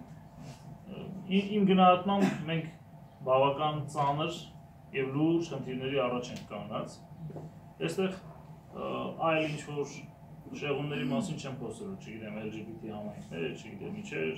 Իմ գնահատմամբ մենք բավական ծանր եւ լուրջ խնդիրների առաջ ենք կանգնած։ Այստեղ այլ ինչ-որ շեղումների մասին չեմ խոսելու, չգիտեմ, LGBT համայնքներ, չգիտեմ ինչեր,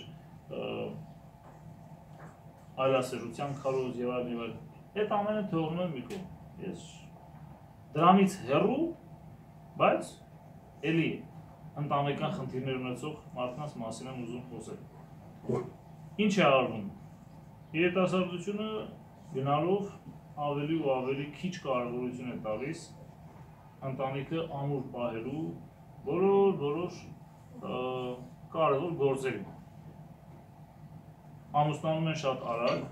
այլասերության քարոզ եւ այլն։ Այդ ամենը թողնում եմ մի կողմ։ Ես դրանից հեռու, բայց էլի ընտանեկան խնդիրներ ունեցող մարդկանց մասին եմ ուզում խոսել։ Ինչ է արվում։ Երիտասարդությունը գնալով ավելի ու ավելի քիչ կարևորություն է տալիս ընտանիքը ամուր պահելու բոլոր կարևոր գործերին։ Ամուսնանում են շատ արագ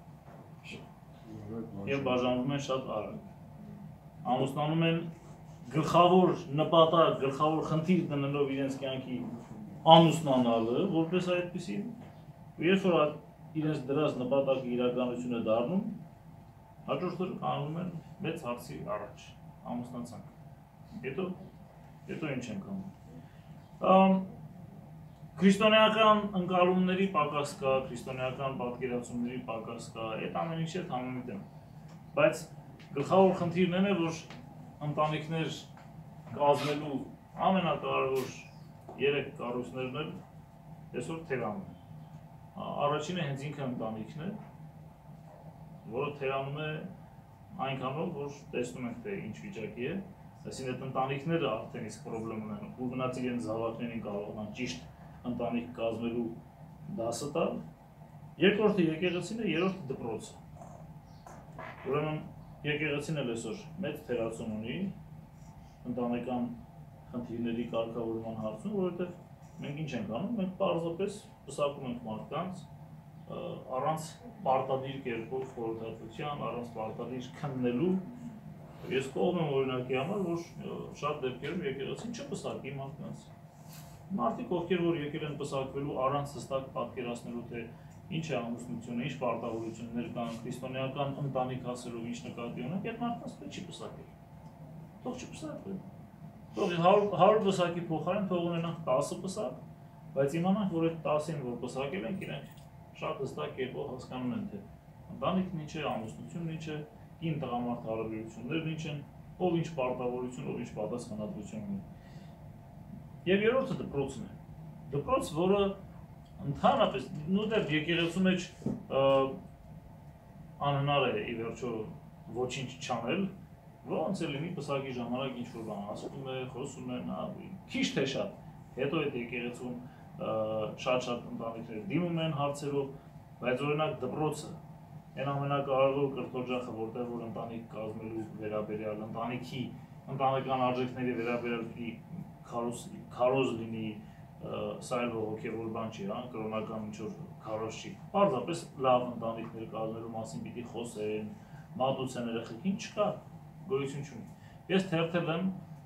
և բաժանվում են շատ արագ։ Ամուսնանում են գլխավոր նպատակ, գլխավոր խնդիր դնելով իրենց կյանքի ամուսնանալը, որպես այդպիսի, երբ որ իրենց դրած նպատակը իրականություն է դառնում, հաջորդ օրը կանգնում են մեծ հարցի առաջ, ամուսնացանք։ Հետո ինչ ենք անում։ Քրիստոնեական ընկալումների պակաս կա, քրիստոնեական պատկերացումների պակաս կա, այդ ամեն ինչի հետ համեմիտ եմ։ Բայց գլխավոր խնդիրն այն է, որ ընտանիքներ կազմելու ամենակարևոր 3 կառույցներն էլ այսօր թերանում են։ Առաջինը հենց ինքը ընտանիքն է, որը թերանում է այնքանով, որ տեսնում ենք, թե ինչ վիճակի է, այսինքն այդ ընտանիքները արդեն իսկ պրոբլեմ ունեն, ու գնաց իրենց զավակներին կարողանան ճիշտ ընտանիք կազմելու դասը տալ։ Երկրորդը եկեղեցին է, երրորդը դպրոցը։ Ուրեմն եկեղեցին էլ այսօր մեծ թերացում ունի ընտանեկան խնդիրների կարգավորման հարցում, որովհետև մենք ինչ ենք անում, մենք պարզապես պսակում ենք մարդկանց առանց պարտադիր կերպով խորհրդատվության, առանց պարտադիր քննելու։ Ես կողմ եմ օրինակի համար, որ շատ դեպքերում եկեղեցին չպսակի մարդկանց։ Մարդիկ, ովքեր որ եկել են պսակվելու առանց հստակ պատկերացնելու, թե ինչ է ամուսնությունը, ինչ պարտավորություններ կան, քրիստոնեական ընտանիք ասելով ինչ նկատի ունենք, այդ մարդկանց պետք չի պսակել։ Թող չպսակվեն։ Թող 100 պսակի փոխարեն թող ունենանք 10 պսակ, բայց իմանանք, որ այդ 10-ին, որ պսակել ենք, իրենք շատ հստակ կերպով հասկանում են, թե ընտանիքն ինչ է, ամուսնությունն ինչ է, կին տղամարդ հարաբերություններն ինչ են, ով ինչ պարտավորություն, ով ինչ պատասխանատվություն ունի։ Եվ երրորդը դպրոցն է։ Դպրոց, որը ընդհանրապես նույնիսկ եկեղեցու մեջ անհնար է ի վերջո ոչինչ չանել, ոնց է լինի պսակի ժամանակ ինչ որ բան ասում է, խոսում է, քիչ թե շատ, հետո այդ եկեղեցուն շատ ընտանիքներ դիմում են հարցերով, բայց օրինակ դպրոցը, այն ամենակարևոր կրթօջախը, որտեղ որ ընտանիք կազմելու վերաբերյալ, ընտանեկան արժեքների վերաբերյալ քարոզ լինի, սա էլ հոգևոր բան չի, կրոնական ինչ-որ քարոզ չի, պարզապես լավ ընտանիքներ կազմելու մասին պիտի խոսեն, մատուցեն երեխեքին, չկա, գոյություն չունի։ Ես թերթել եմ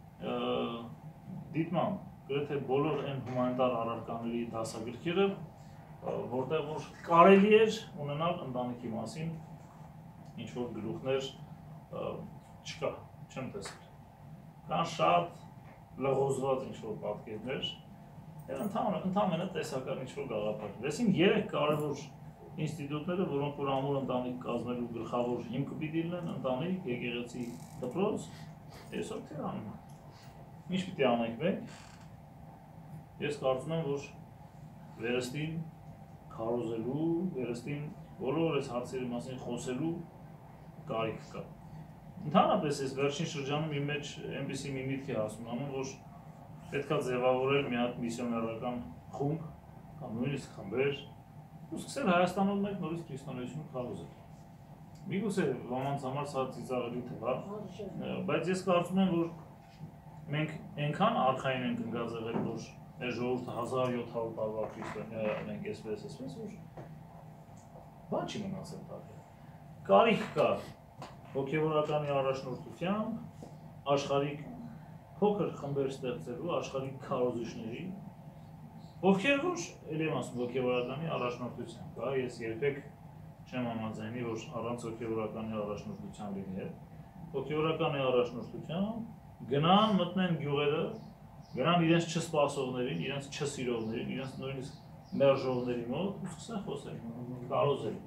դիտմամբ գրեթե բոլոր այն հումանիտար առարկաների դասագրքերը, որտեղ որ կարելի էր ունենալ ընտանիքի մասին ինչ-որ գլուխներ, չկա, չեմ տեսել։ Կան շատ լղոզված ինչ-որ պատկերներ, ընդհանրապես տեսական ինչ-որ գաղափար։ Այսին 3 կարևոր ինստիտուտները, որոնք որ ամուր ընտանիք կազմելու գլխավոր հիմքը պիտի լինեն, ընտանիք, եկեղեցի, դպրոց, այսօր թերանում են։ Ինչ պիտի անենք մենք։ Ես կարծում եմ, որ վերստին քարոզելու, վերստին բոլոր այս հարցերի մասին խոսելու կարիք կա։ Ընդհանրապես այս վերջին շրջանում իմ մեջ այնպիսի մի միտք է հասունանում, որ պետքա ձևավորել մի հատ միսիոներական խումբ կամ նույնիսկ խմբեր ու սկսել Հայաստանում մեկ նորից քրիստոնեություն քարոզել։ Միգուցե ոմանց համար սա ծիծաղելի թվա, բայց ես կարծում եմ, որ մենք այնքան արխային ենք ընկած եղել, որ այս ժողովուրդը 1700 տարվա քրիստոնյա մենք այսպես, որ բան չի մնացել տակը։ Կարիք կա հոգևորականի առաջնորդությամբ, աշխարհիկ փոքր խմբեր ստեղծելու, աշխարհիկ քարոզիչների, ովքեր որ ելի եմ ասում հոգևորականի առաջնորդությամբ, ես երբեք չեմ համաձայնի, որ առանց հոգևորականի առաջնորդության լինի է, հոգևորականի առաջնորդությամբ գնան մտնեն գյուղերը, գնան իրենց չսպասողներին, իրենց չսիրողներին, իրենց նույնիսկ մերժողների մոտ ու սկսեն խոսել, քարոզել։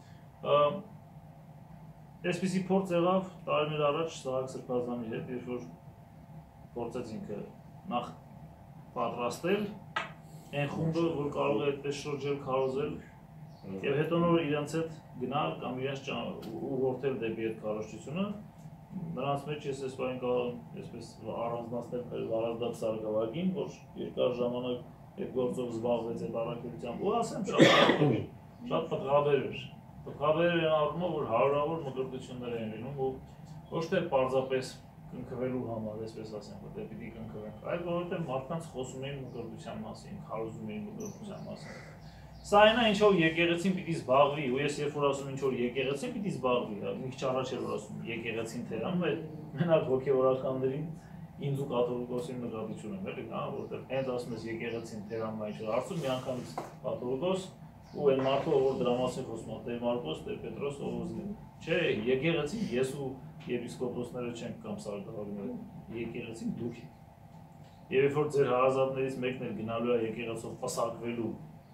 Այսպիսի փորձ եղավ տարիներ առաջ Սահակ Սրբազանի հետ, երբ որ փորձեց ինքը նախ պատրաստել այն խումբը, որ կարող է այդպես շրջել, քարոզել, եւ հետո նոր իրենց հետ գնալ կամ իրենց ուղղորդել դեպի այդ քարոզչությունը, նրանց մեջ ես այս բանը կարող եմ այսպես առանձնացնել Վարազդատ Սարգսակին, որ երկար ժամանակ այդ գործով զբաղվեց այդ առաքելությամբ, ու ասեմ շատ պատղաբեր էր։ Պատղաբեր էր այն առումով, որ հարյուրավոր մկրտություններ են լինում ու ոչ թե պարզապես կնքվելու համար, այսպես ասեմ, որտեղ պիտի կնքվենք, այլ որովհետև մարդկանց խոսում էին մկրտության մասին, քարոզում էին մկրտության մասին։ Սա այն է, ինչ որ եկեղեցին պիտի զբաղվի, ու ես երբ որ ասում ինչ որ եկեղեցին պիտի զբաղվի, մի քիչ առաջ էր որ ասում եկեղեցին թերանում է, մենակ հոգևորականներին ինձ ու կաթողիկոսին նկատություն եմ, էլի, հա, որտեղ հենց ասում ես եկեղեցին թերանում է ինչ որ հարցում, մի անգամից կաթողիկոս ու այն մարդը, որ դրա մասին խոսում է, Տեր Մարկոս, Տեր Պետրոս, Օղոզին, չէ, եկեղեցին ես ու եպիսկոպոսները չենք կամ սարգսավորները, եկեղեցին դուք եք։ Եվ երբ որ ձեր հարազատներից մեկն էլ գնալու է եկեղեցով պսակվելու,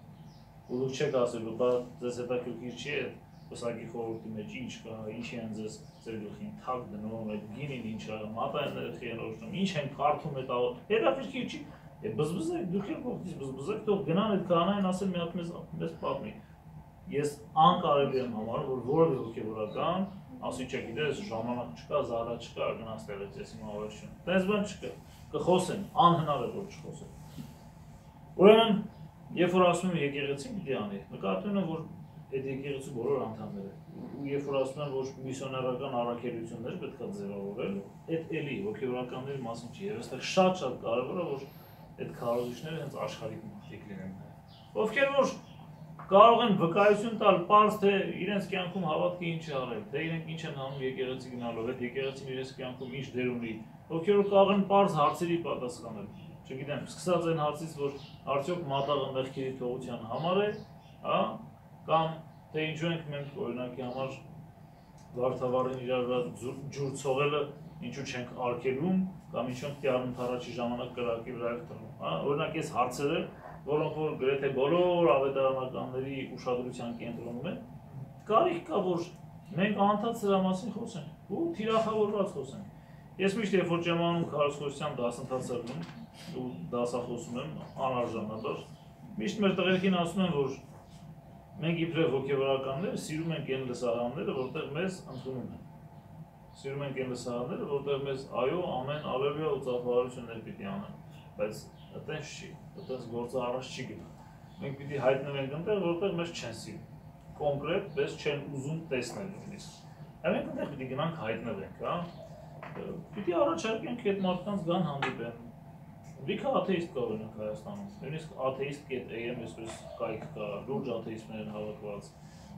ու դուք չեք ասելու, բա ձեզ հետաքրքիր չի է պսակի խորհրդի մեջ ինչ կա, ինչի են ձեզ ձեր գլխին թակ դնում, այդ գինին ինչ է, մատայինները խի են օրհնում, ինչ են քարթում այդ աղոտ, հետաքրքիր չի, բզբզեք, դուք եք ողջից բզբզեք, թող գնան այդ քահանային ասեն մի հատ մեզ պատմի։ Ես անկարելի եմ համարում, որ որևէ հոգևորական ասի չէ, գիտես, ժամանակ չկա, զարա չկա, գնաց տեղից, ես հիմա ավարտություն։ Տես բան չկա, կխոսեն, անհնար է որ չխոսեն։ Ուրեմն, երբ որ ասում եմ եկեղեցին պիտի անի, նկատում եմ, որ այդ եկեղեցու բոլոր անդամները, ու երբ որ ասում եմ, որ միսիոներական առաքելություններ պետք է ձևավորել, այդ էլի հոգևորականների մասին չի, եւ այստեղ շատ կարևոր է, որ այդ քարոզիչները հենց աշխարհիկ մարդիկ լինեն։ Ովքեր որ կարող են վկայություն տալ, պարզ թե իրենց կյանքում հավատքի ինչ է արել, թե իրենք ինչ են անում եկեղեցի գնալով, այդ եկեղեցին իրենց կյանքում ինչ դեր ունի, ովքեր որ կարող են պարզ հարցերի պատասխանել։ Չգիտեմ, սկսած այն հարցից, որ արդյոք մատաղը մեղքերի թողության համար է, հա, կամ թե ինչու ենք մենք օրինակի համար վարդավառին իրար վրա ջուր ցողելը ինչու չենք արգելում, կամ ինչու ենք առընթառաջի ժամանակ կրակի վրա ենք տնում, հա, օրինակ այս հարցերը, որոնք որ գրեթե բոլոր ավետարանականների ուշադրության կենտրոնում են, կարիք կա, որ մենք անդադար սրա մասին խոսենք ու թիրախավորված խոսենք։ Ես միշտ երբ որ ճեմանում քարոզչության դասընթացներ ունեմ ու դասախոսում եմ անարժանաբար, միշտ մեր տղերքին ասում եմ, որ մենք իբրև հոգևորականները սիրում ենք այն լսարանները, որտեղ մեզ ընդունում են։ Սիրում ենք այն լսարանները, որտեղ մեզ այո, ամեն ալելույա ու ծափահարություններ պիտի անեն, բայց այդպես չի, այդպես գործը առաջ չի գնա։ Մենք պիտի հայտնվենք այնտեղ, որտեղ մեզ չեն սիրում, կոնկրետ պես չեն ուզում տեսնել նույնիսկ։ Մենք այնտեղ պիտի գնանք հայտնվենք, հա։ Պիտի առաջարկենք այդ մարդկանց գան հանդիպեն։ Լիքը աթեիստ կա օրինակ Հայաստանում, նույնիսկ atheist.am այսպես կայք կա, լուրջ աթեիստներ են հավաքված,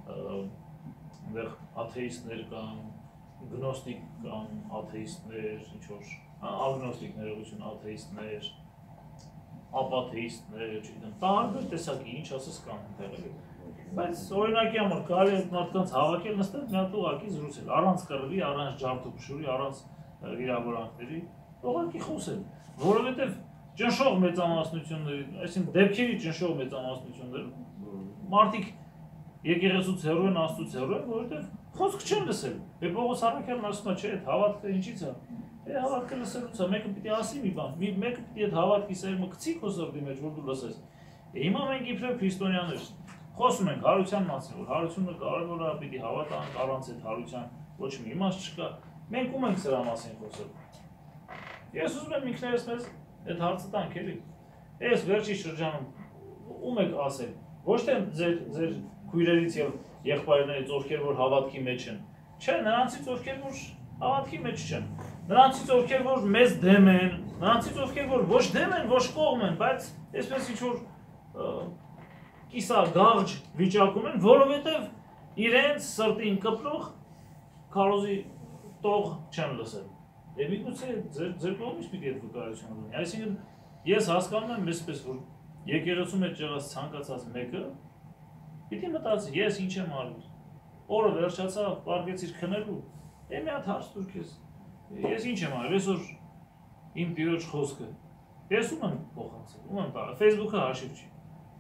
այնտեղ աթեիստներ կան, գնոստիկ կան, աթեիստներ, ինչ որ, ագնոստիկներ, ողջուն աթեիստներ, ապաթեիստներ, չգիտեմ, տարբեր տեսակի, ինչ ասես կան այնտեղ։ Բայց օրինակի համար կարելի է մարդկանց հավաքել նստել մի հատ ուղղակի զրուցել, առանց կռվի, առանց ջարդուփշուրի, առանց վիրավորանքների, ուղղակի խոսել, որովհետև ճնշող մեծամասնությունների, այսինքն դեպքերի ճնշող մեծամասնությունները մարդիկ եկեղեցուց հեռու են, Աստծուց հեռու են, որովհետև խոսք չեն լսել։ Պողոս առաքյալն ասում է, չէ, այդ հավատքը ինչից է։ Հավատքը լսելուց է, մեկը պիտի ասի մի բան, մեկը պիտի այդ հավատքի սերմը գցի քո սրտի մեջ, որ դու լսես։ Հիմա մենք իբրև քրիստոնյաներ խոսում ենք հարության մասին, որ հարությունը կարևոր է, պիտի հավատանք, առանց այդ հարության ոչ մի իմաստ չկա։ Մենք ում ենք սրա մասին խոսել։ Ես ուզում եմ ինքներս մեզ այդ հարցը տանք էլի։ Այս վերջի շրջանում ում եք ասել, ոչ թե ձեր քույրերից եւ եղբայրներից, ովքեր որ հավատքի մեջ են, չէ, նրանցից ովքեր որ հավատքի մեջ չեն, նրանցից ովքեր որ մեզ դեմ են, նրանցից ովքեր որ ոչ դեմ են, ոչ կողմ են, բայց այսպես ինչ որ կիսագաղջ վիճակում են, որովհետև իրենց սրտին կպրող քարոզի տող չեն լսել։ Եվ միգուցե ձեր կողմից պիտի այդ վկայությունը լինի։ Այսինքն ես հասկանում եմ այսպես, որ եկեղեցու մեջ եղած ցանկացած մեկը պիտի մտածի, ես ինչ եմ արել։ Օրը վերջացավ, պարգեցիր քնելու, մի հատ հարց տուր քեզ։ Ես ինչ եմ արել, այսօր իմ տիրոջ խոսքը։ Ես ում եմ փոխանցել, ում եմ տալ, Facebook-ը հաշիվ չի։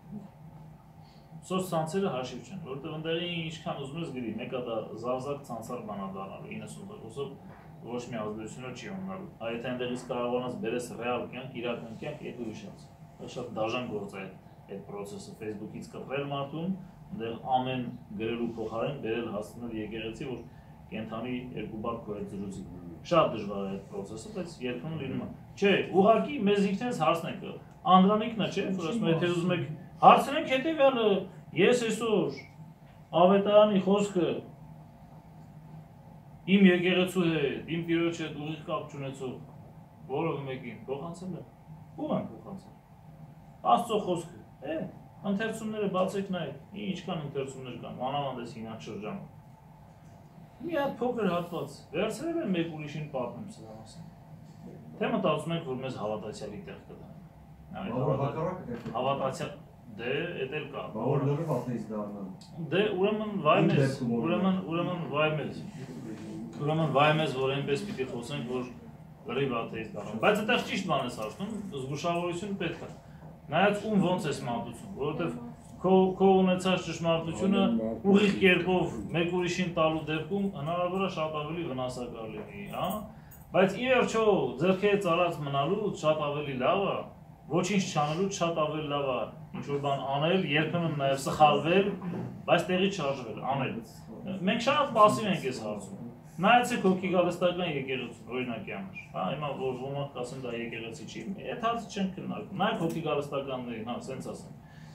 Սոցցանցերը հաշիվ չեն, որովհետև ընդեղի ինչքան ուզում ես գրի, մեկը դա զավզակ ցանցար բան է դառնալու 90%-ով ոչ մի ազդեցություն չի ունենալու։ Այդ այնտեղից կարողանաս բերես ռեալ կյանք, իրական կյանք, այդ ուրիշ է։ Շատ դաժան գործ է այդ process-ը Facebook-ից կտրել մարդուն, այնտեղ ամեն գրելու փոխարեն բերել հասցնել եկեղեցի, որ կենթանի երկու բառ քո հետ զրուցի։ Շատ դժվար է այդ process-ը, բայց երբեմն լինում է։ Չէ, ուղղակի մեզ ինքներս հարցնենք։ Անդրանիկն է, չէ, որ ասում է, եթե ուզում եք հարցնենք հետևյալը, ես այսօր ավետարանի խոսքը Իմ եկեղեցու հետ, իմ տիրոջ հետ ուղիղ կապ չունեցող որևէ մեկին փոխանցել եմ։ Ում եմ փոխանցել։ Աստծո խոսքը, ընթերցումները բացեք նայեք, ինչքան ընթերցումներ կան, մանավանդ հինան շրջանում։ Մի հատ փոքր հատված, վերցրել եմ մեկ ուրիշին պատմում սրա մասին։ Թե մտածում ենք, որ մեզ հավատացյալի տեղ կտան։ Հավատացյալ, դե, էդ էլ կա։ Բավարարը աթեիստ դառնան։ Դե, ուրեմն վայ մեզ, ուրեմն վայ մեզ։ Ուրեմն վայ մեզ, որ այնպես պիտի խոսենք, որ լրիվ աթեիստ դառնան։ Բայց այդտեղ ճիշտ բան ես ասում, զգուշավորություն պետք է։ Նայած ում ոնց ես մատուցում, որովհետև քո ունեցած ճշմարտությունը ուղիղ կերպով մեկ ուրիշին տալու դեպքում հնարավոր է շատ ավելի վնասակար լինի, հա։ Բայց ի վերջո ձեռքերից արած մնալուց շատ ավելի լավ է, ոչինչ չանելուց շատ ավելի լավ է ինչ-որ բան անել, երբեմն նաև սխալվել, բայց տեղից չարժվել, անել։ Մենք շատ պասիվ ենք այս հարցում։ Նայեցեք հոգի գալստական եկեղեցուն, օրինակի համար, հա, հիմա որ ոմանք կասեն դա եկեղեցի չի, այդ հարցը չենք քննարկում, նայեք հոգի գալստականներին, հա, սենց ասեմ։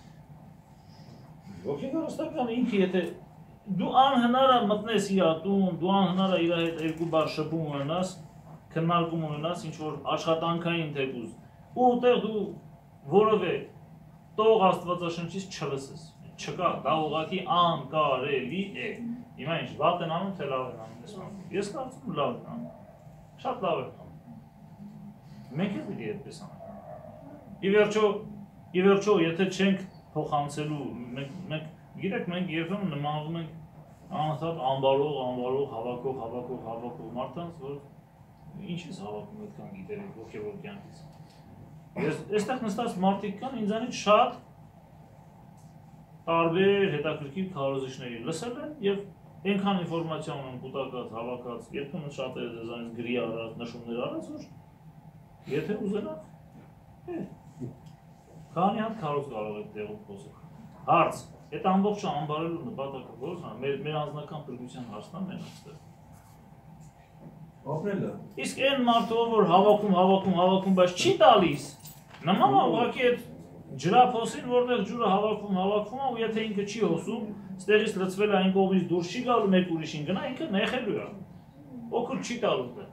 Հոգի գալստականը ինքը եթե դու անհնար է մտնես իր տուն, դու անհնար է իր հետ երկու բառ շփում ունենաս, քննարկում ունենաս ինչ-որ աշխատանքային թեկուզ, ու ուտեղ դու որևէ տող Աստվածաշնչից չլսես, չկա, դա ուղղակի անկարելի է։ Հիմա ինչ, վատ են անում, թե լավ են անում, ես կարծում եմ լավ են անում, շատ լավ են անում։ Մենք էլ պիտի այդպես անենք։ Ի վերջո, եթե չենք փոխանցելու, մենք գիտեք, մենք երբեմն նմանվում ենք անընդհատ անբարող, հավաքող մարդկանց, որ ինչ ես հավաքում այդքան գիտելիք հոգևոր կյանքից։ Այստեղ նստած մարդիկ կան, ինձանից շատ տարբեր հետաքրքիր քարոզիչների լսել են եւ այնքան ինֆորմացիա ունեն կուտակած, հավաքած, երբեմն շատերը դեզանից գրի արած, նշումներ արած, որ եթե ուզենաք, քանի հատ քարոզ կարող եք տեղում խոսել։ Հարց, այդ ամբողջը անբարելու նպատակը ո՞րն է, մեր անձնական փրկության հարցն է մենակ այստեղ։ Ապրելը։ Իսկ այն մարդը, որ հավաքում, բայց չի տալիս, նման է ուղղակի այդ ջրափոսին, որտեղ ջուրը հավաքում է, ու եթե ինքը չի հոսում, ստեղից լցվել է այն կողմից դուրս չի գալու մեկ ուրիշին գնա, ինքը նեխելու է։ Օգուտ չի տալու դա։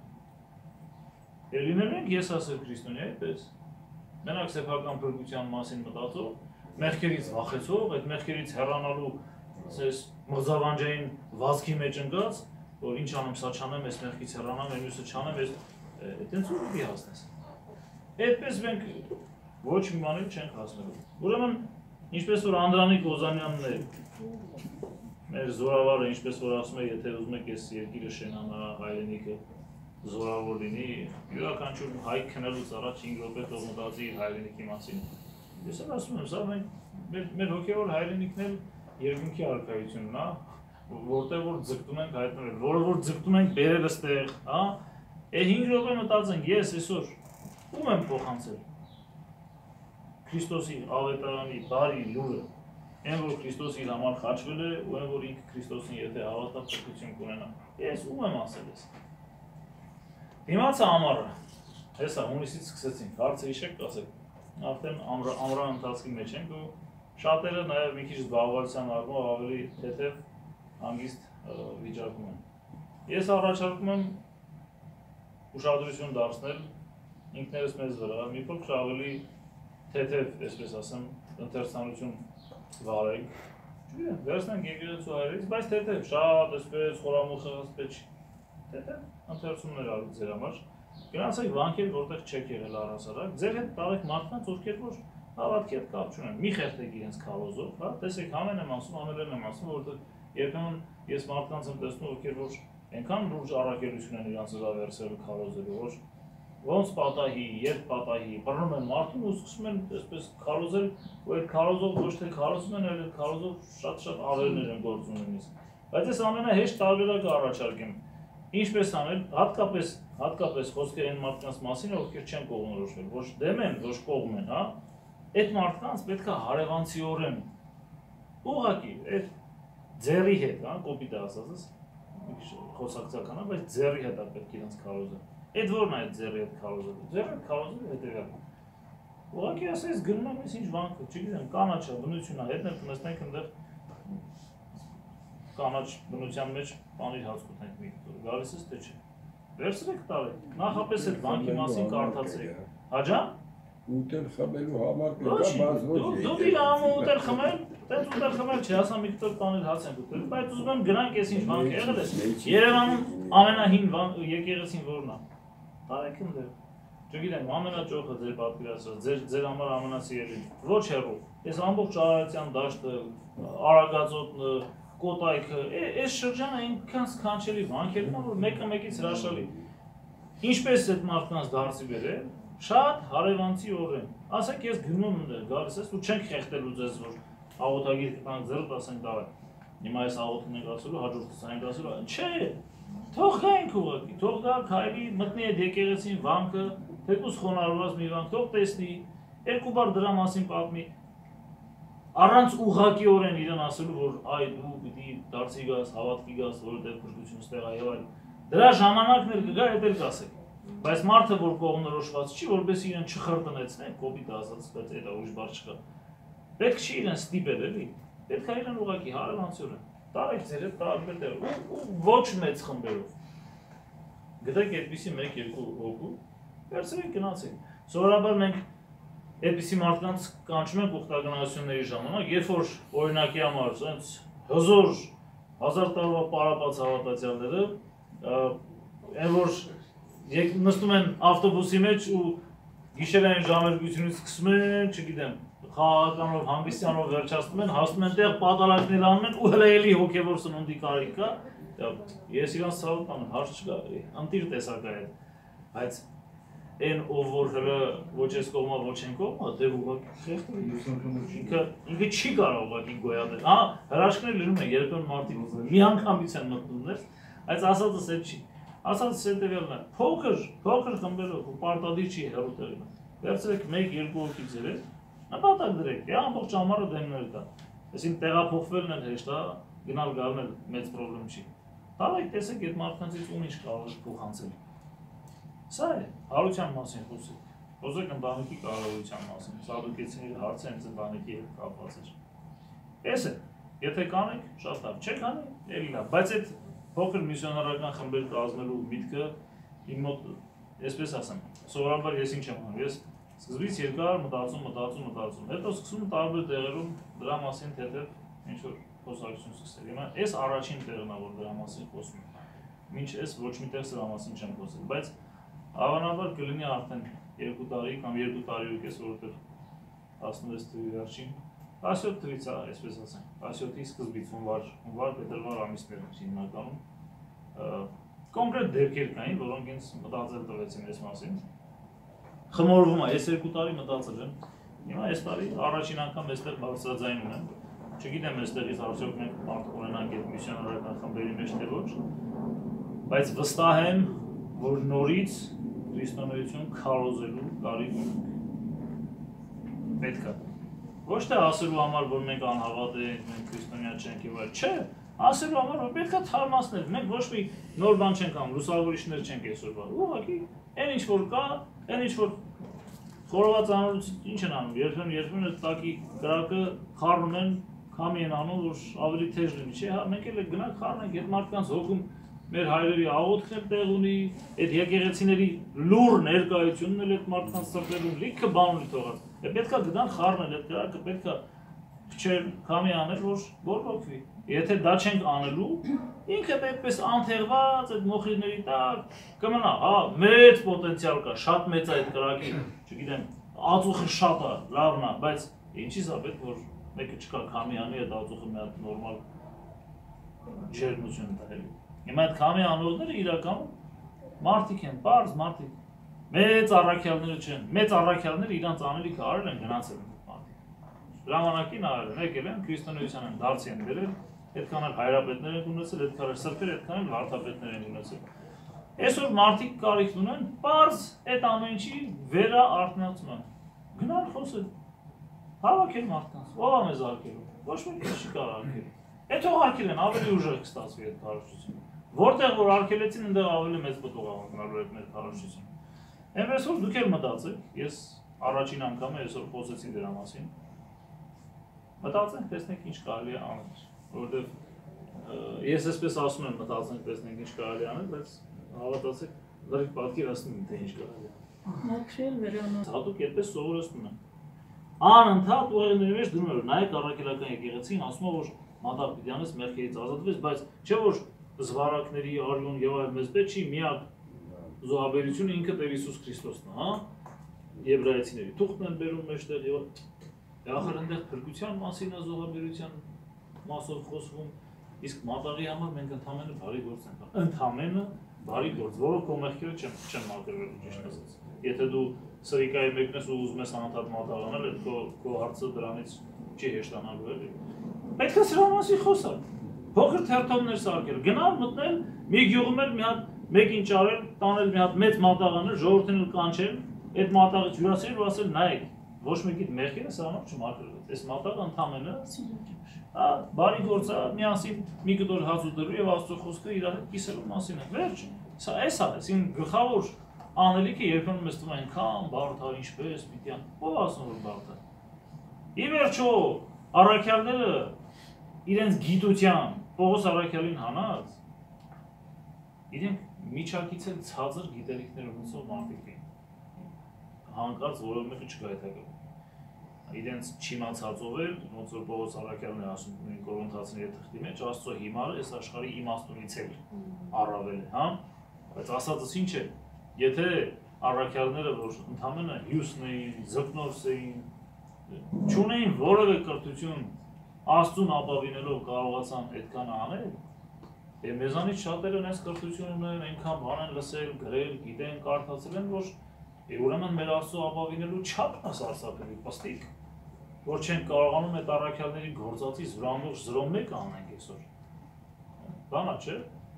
Եվ լինելու ենք ես ասել քրիստոնյա այդպես։ Մենակ սեփական փրկության մասին մտածող, մեղքերից վախեցող, այդ մեղքերից հեռանալու մղձավանջային վազքի մեջ ընկած, որ ինչ անեմ, սա չանեմ, այս մեղքից հեռանամ, այն մյուսը չանեմ, այդտենց ու պիտի հասնես։ Այդպես մենք ոչ մի բանել չենք հասնելու։ Ուրեմն, ինչպես որ Անդրանիկ Օզանյանն է, մեր զորավարը, ինչպես որ ասում է, եթե ուզում եք այս երկիրը շենանա, հայրենիքը զորավոր լինի, յուրաքանչյուր հայ քնելուց առաջ 5 րոպե թող մտածի իր հայրենիքի մասին։ Ես էլ ասում եմ, սա մեր հոգևոր հայրենիքն էլ երկնքի արքայությունն է, որտեղ որ ձգտում ենք հայտնել, որը որ ձգտում ենք բերել այստեղ, հա, 5 րոպե մտածենք, ես այսօր ում եմ փոխանցել Քրիստոսի ավետարանի բարի լուրը, այն որ Քրիստոս իր համար խաչվել է, ու այն որ ինքը Քրիստոսին եթե հավատա փրկություն կունենա։ Ես ում եմ ասել ես։ Դիմացը ամառը, հեսա հունիսից սկսեցինք, հարցը իշեք կասեք, արդեն ամռան ընթացքի մեջ ենք ու շատերը նաև մի քիչ զբաղվածության առումով ավելի թեթև հանգիստ վիճակում են։ Ես առաջարկում եմ ուշադրություն դարձնել ինքներս մեզ վրա, մի փոքր ավելի թեթև, այսպես ասեմ, ընթերցանություն վարենք, չգիտեմ, վերցնենք եկեղեցու հայրից, բայց թեթև, շատ այսպես խորամուխեղած պետք չի, թեթև ընթերցումներ արեք ձեր համար, գնացեք վանքեր, որտեղ չեք եղել առհասարակ, ձեր հետ տարեք մարդկանց, ովքեր որ հավատքի հետ կապ չունեն, մի խեղդեք իրենց քարոզով, հա, տեսեք համեն եմ ասում, ամենեն եմ ասում, որովհետև երբեմն ես մարդկանց եմ տեսնում, ովքեր որ այնքան լուրջ առաքելություն են իրանց վրա վերցրել քարոզելու, որ ոնց պատահի, երբ պատահի, բռնում են մարդուն ու սկսում են այսպես քարոզել, ու այդ քարոզով ոչ թե քարոզում են, այլ այդ քարոզով շատ ավերներ են գործում նույնիսկ։ Բայց ես ամենահեշտ տարբերակը առաջարկեմ։ Ինչպես անել, հատկապես խոսքը այն մարդկանց մասին, ովքեր չեն կողմնորոշվել, ոչ դեմ են, ոչ կողմ են, հա։ Այդ մարդկանց պետք է հարևանցիորեն ուղղակի այդ ձեռի հետ, հա, կոպիտ է ասածս, խոսակցական է, բայց ձեռի հետ է պետք իրենց քարոզել։ Այդ որն է այդ ձեռի հետ քարոզելը։ Ձեռի հետ քարոզելը հետևյալն է։ Ուղղակի ասես գնում եմ ինչ վանքը, չգիտեմ, կանաչ է, բնություն է, հետն էլ կնստենք այնտեղ կանաչ բնության մեջ պանիր հաց կուտենք մի գալիս ես թե չէ։ Վերցրեք տալեք, նախապես այդ բանկի մասին կարդացեք։ Հաջա։ Ուտել խմելու համար Դու իր անում ուտել խմել, տենց ուտել խմել չի, ասա մի կտոր տանել հաց ենք ուտել, բայց ուզում եմ գնանք ես ինչ բանք եղել ես։ Երևանում ամենահին եկեղեցին որն է։ Տարեք ընդեր։ Չգիտեմ, ամենաճոխը ձեր պատկերացրած, ձեր համար ամենասիրելին։ Ոչ հեռու։ Այս ամբողջ Արարատյան դաշտը, Արագածոտնը, Կոտայքը, այս շրջանը այնքան սքանչելի վանքերն են, որ մեկը մեկից հրաշալի։ Ինչպես այդ մարդկանց դարձի բերել, շատ հարևանցի օրեն։ Ասենք ես գնում եմ գալիս ես, ու չենք խեղդելու ձեզ, որ աղոթագիր կտանք ձեռդ ասենք դավայ։ Հիմա այս աղոթքն ենք ասելու, հաջորդս ենք ասելու, չէ։ Թող գայինք ուղղակի, թող գա քայլի, մտնի այդ եկեղեցին վանքը, թեկուզ խոնարհված մի վանք, թող տեսնի, երկու բառ դրա մասին պատմի։ Առանց ուղղակիորեն իրեն ասելու, որ այ դու պիտի դարձի գաս, հավատքի գաս, որովհետև փրկություն ստեղ այ այլ։ Դրա ժամանակն էլ կգա, այդ էլ կասեք։ Բայց մարդը, որ կողմնորոշված չի, որպեսզի իրեն չխրտնեցնեն, կոպիտ ասած, բայց այդ ուրիշ բառ չկա։ Պետք չի իրեն ստիպել, էլի։ Պետք է իրեն ուղղակի հարևանցիորեն։ Տարեք ձեր հետ տարբեր տեղ, ոչ մեծ խմբերով։ Գտեք այդպիսի 1-2 հոգու, վերցրեք գնացեք։ Սովորաբար մենք այդպիսի մարդկանց կանչում ենք ուխտագնացությունների ժամանակ, երբ որ օրինակի համար սենց հզոր 1000 տարվա պարապած հավատացյալները, այն որ նստում են ավտոբուսի մեջ ու գիշերային ժամերգությունից սկսում են, չգիտեմ, խաղաղականով, հանգստյանով վերջացնում են, հասնում են տեղ պատալակներ անում են ու հələ էլի հոգևոր սնունդի կարիք կա, ես իրանց ցավոք անում, հարց չկա, ընտիր տեսակ է այդ, բայց այն ով որ հələ ոչ ես կողմա, ոչ են կողմա, դե ուղղակի խեղդում ինքը չի կարող ուղղակի գոյատել, հրաշքներ լինում են, երբեմն մարդիկ մի անգամից են մտնում ներս, բայց ասածս այդ չի, ասածս հետևյալն է, փոքր խմբերով ու պարտադիր չի հեռու տեղին, վերցրեք 1-2 հոգի ձեր հետ, նպատակ դրեք, ամբողջ ամառը դեմներ կա, այսինքն տեղափոխվելն էլ հեշտ է, գնալ գալն էլ մեծ պրոբլեմ չի, տարեք տեսեք այդ մարդկանցից ում ինչ կարող է փոխանցել։ Սա է, հարության մասին խոսեք, խոսեք ընտանիքի կարողության մասին, սադուկեցիների հարցը հենց ընտանիքի հետ կապված էր։ Էս է, եթե կանեք, շատ լավ, չեք անի, էլի լավ, բայց այդ փոքր միսիոնարական խմբեր կազմելու միտքը իմ մոտ, այսպես ասեմ, սովորաբար ես ինչ եմ անում, ես սկզբից երկար մտածում, հետո սկսում տարբեր տեղերում դրա մասին թեթև ինչ-որ խոսակցություն սկսել։ Հիմա այս առաջին տեղն է, որ դրա մասին խոսում եմ, մինչ այս ոչ մի տեղ սրա մասին չեմ խոսել, բայց Հավանաբար կլինի արդեն 2 տարի կամ 2 տարի ու կես, որովհետև 16 թվականի վերջին 17 թվականից է, այսպես ասենք, 17-ի սկզբից հունվար-փետրվար ամիսներն հիմնականում կոնկրետ դեպքեր կային, որոնք ինձ մտածել տվեցին այս մասին։ Խմորվում է, այս 2 տարի մտածել եմ, հիմա այս տարի առաջին անգամ այստեղ բարձրաձայն ունեմ, չգիտեմ այստեղից արդյոք մենք մարդ ունենանք այդ միսիոնարական խմբերի մեջ թե ոչ, բայց վստահ եմ, որ նորից քրիստոնեություն քարոզելու կարիք ունենք։ Պետք է։ Ոչ թե ասելու համար, որ մենք անհավատ ենք, մենք քրիստոնյա չենք եւ այլ, չէ, ասելու համար, որ պետք է թարմացնել, մենք ոչ մի նոր բան չենք անում, լուսավորիչներ չենք այսօրվա։ Ուղղակի այն ինչ որ կա, այն ինչ որ խորոված անորից ինչ են անում, երբեմն այդ տակի կրակը խառնում են, քամի են անում, որ ավելի թեժ լինի, չէ, հա, մենք էլ գնանք խառնենք այդ մարդկանց հոգում մեր հայրերի աղոթքն էլ տեղ ունի, այդ եկեղեցիների լուր ներկայությունն էլ այդ մարդկանց սրտերում լիքը բան ունի թողած։ Պետք է գնան խառնել այդ կրակը, պետք է փչել, քամի անել, որ բորբոքվի։ Եթե դա չենք անելու, ինքը այդպես անթեղված այդ մոխիրների տակ կմնա, հա, մեծ պոտենցիալ կա, շատ մեծ է այդ կրակի, չգիտեմ, ածուխը շատ է, լավն է, բայց ինչի՞ս է պետք որ մեկը չկա քամի անի այդ ածուխը մի հատ նորմալ ջերմություն տա։ Հիմա այդ քամի անողները իրականում մարդիկ են, պարզ մարդիկ, մեծ առաքյալները չեն, մեծ առաքյալները իրանց անելիքը արել են գնացել են մարդիկ։ Ժամանակին արել են, եկել են, քրիստոնեության են դարձի են բերել, այդքան էլ հայրապետներ են ունեցել, այդքան էլ սրբեր, այդքան էլ վարդապետներ են ունեցել։ Այսօր մարդիկ կարիք ունեն, պարզ այդ ամեն ինչի վերաարթնացման։ Գնալ խոսել, հավաքել մարդկանց, ով է մեզ արկելու, ոչ ոք չի կարող արկել։ Այդ թող արկել են, ավելի ուժեղ կստացվի այդ քարոզությունը։ Որտեղ որ արկելեցին, այնտեղ ավելի մեծ պտուղ է մտնելու այդ մեր քարոզությունը։ Այնպես որ դուք էլ մտածեք, ես առաջին անգամ այսօր խոսեցի դրա մասին։ Մտածենք, տեսնենք ինչ կարելի է անել, որովհետև Ես այսպես ասում եմ, մտածենք պես ենք ինչ կարելի անել, բայց հավատացեք, լրիվ պատկերացնում եմ, թե ինչ կարելի անել։ Մաքրել վերանալ։ Հատուկ այդպես սովորեցնում եմ։ Անընդհատ ուղեղների մեջ դնում եմ, նայեք առաքելական եկեղեցին, ասում է, որ Մադապիդյանից մեղքերից ազատվեց, բայց չէ որ զվարակների արյուն եւ այլ մեզ պետք չի միակ զոհաբերությունը ինքը Տեր Հիսուս Քրիստոսն է, հա։ Եբրայեցիների թուղթն են բերում մեջտեղ եւ ախր այնտեղ փրկության մասին է զոհաբերության մասով խոսվում, իսկ մատաղի համար մենք ընդամենը բարի գործ ենք անում։ Ընդամենը բարի գործ, որը քո մեղքերը չեն մաքրելու ճիշտ ասած։ Եթե դու սրիկայի մեկն ես ու ուզում ես անընդհատ մատաղ անել, այդ քո հարցը դրանից չի հեշտանալու էլի։ Պետք է սրա մասին խոսալ։ Փոքր թերթովներ սարքել, գնալ մտնել, մի գյուղում էլ մի հատ մեկին ճարել, տանել մի հատ մեծ մատաղ անել, ժողովրդին կանչել, այդ մատաղից հյուրասիրել ու ասել նայեք, ոչ մեկի մեղքերը սրանով չմաքրվեց։ Այս մատաղը ընդամենը բարի գործ է, միասին մի կտոր հաց ուտելու եւ Աստծո խոսքը իրար հետ կիսելու մասին է։ Վերջ։ Սա էս է, այսին գլխավոր անելիքը երբեմն մեզ թվում է այնքան բարդ է, ինչպես պիտի ան։ Ո՞վ ասում որ բարդ է։ Ի վերջո առաքյալները իրենց գիտության Պողոս առաքյալին հանած իրենք միջակից էլ ցածր գիտելիքներ ունեցող մարդիկ են։ Հանկարծ որևէ մեկը չգայթակղում։ Իրենց չիմացածով էլ ոնց որ Պողոս առաքյալն է ասում Կորինթացիների թղթի մեջ, Աստծո հիմարը այս աշխարհի իմաստունից էլ առավել է, հա։ Բայց ասածս ինչ է, եթե առաքյալները որ ընդամենը հյուսն էին, զգնորս էին, չունեին որևէ կրթություն Աստծուն ապավինելով կարողացան այդքան անել, եւ մեզանից շատերը այս կրթություն ունեն, այնքան բան են լսել, գրել, գիտեն, կարդացել են, որ ուրեմն մեր Աստծո ապավինելու չափն է սարսափելի, պստիկ, որ չեն կարողանում այդ առաքյալների գործածից վրանող 0.1 անենք այսօր։ Բանա չէ։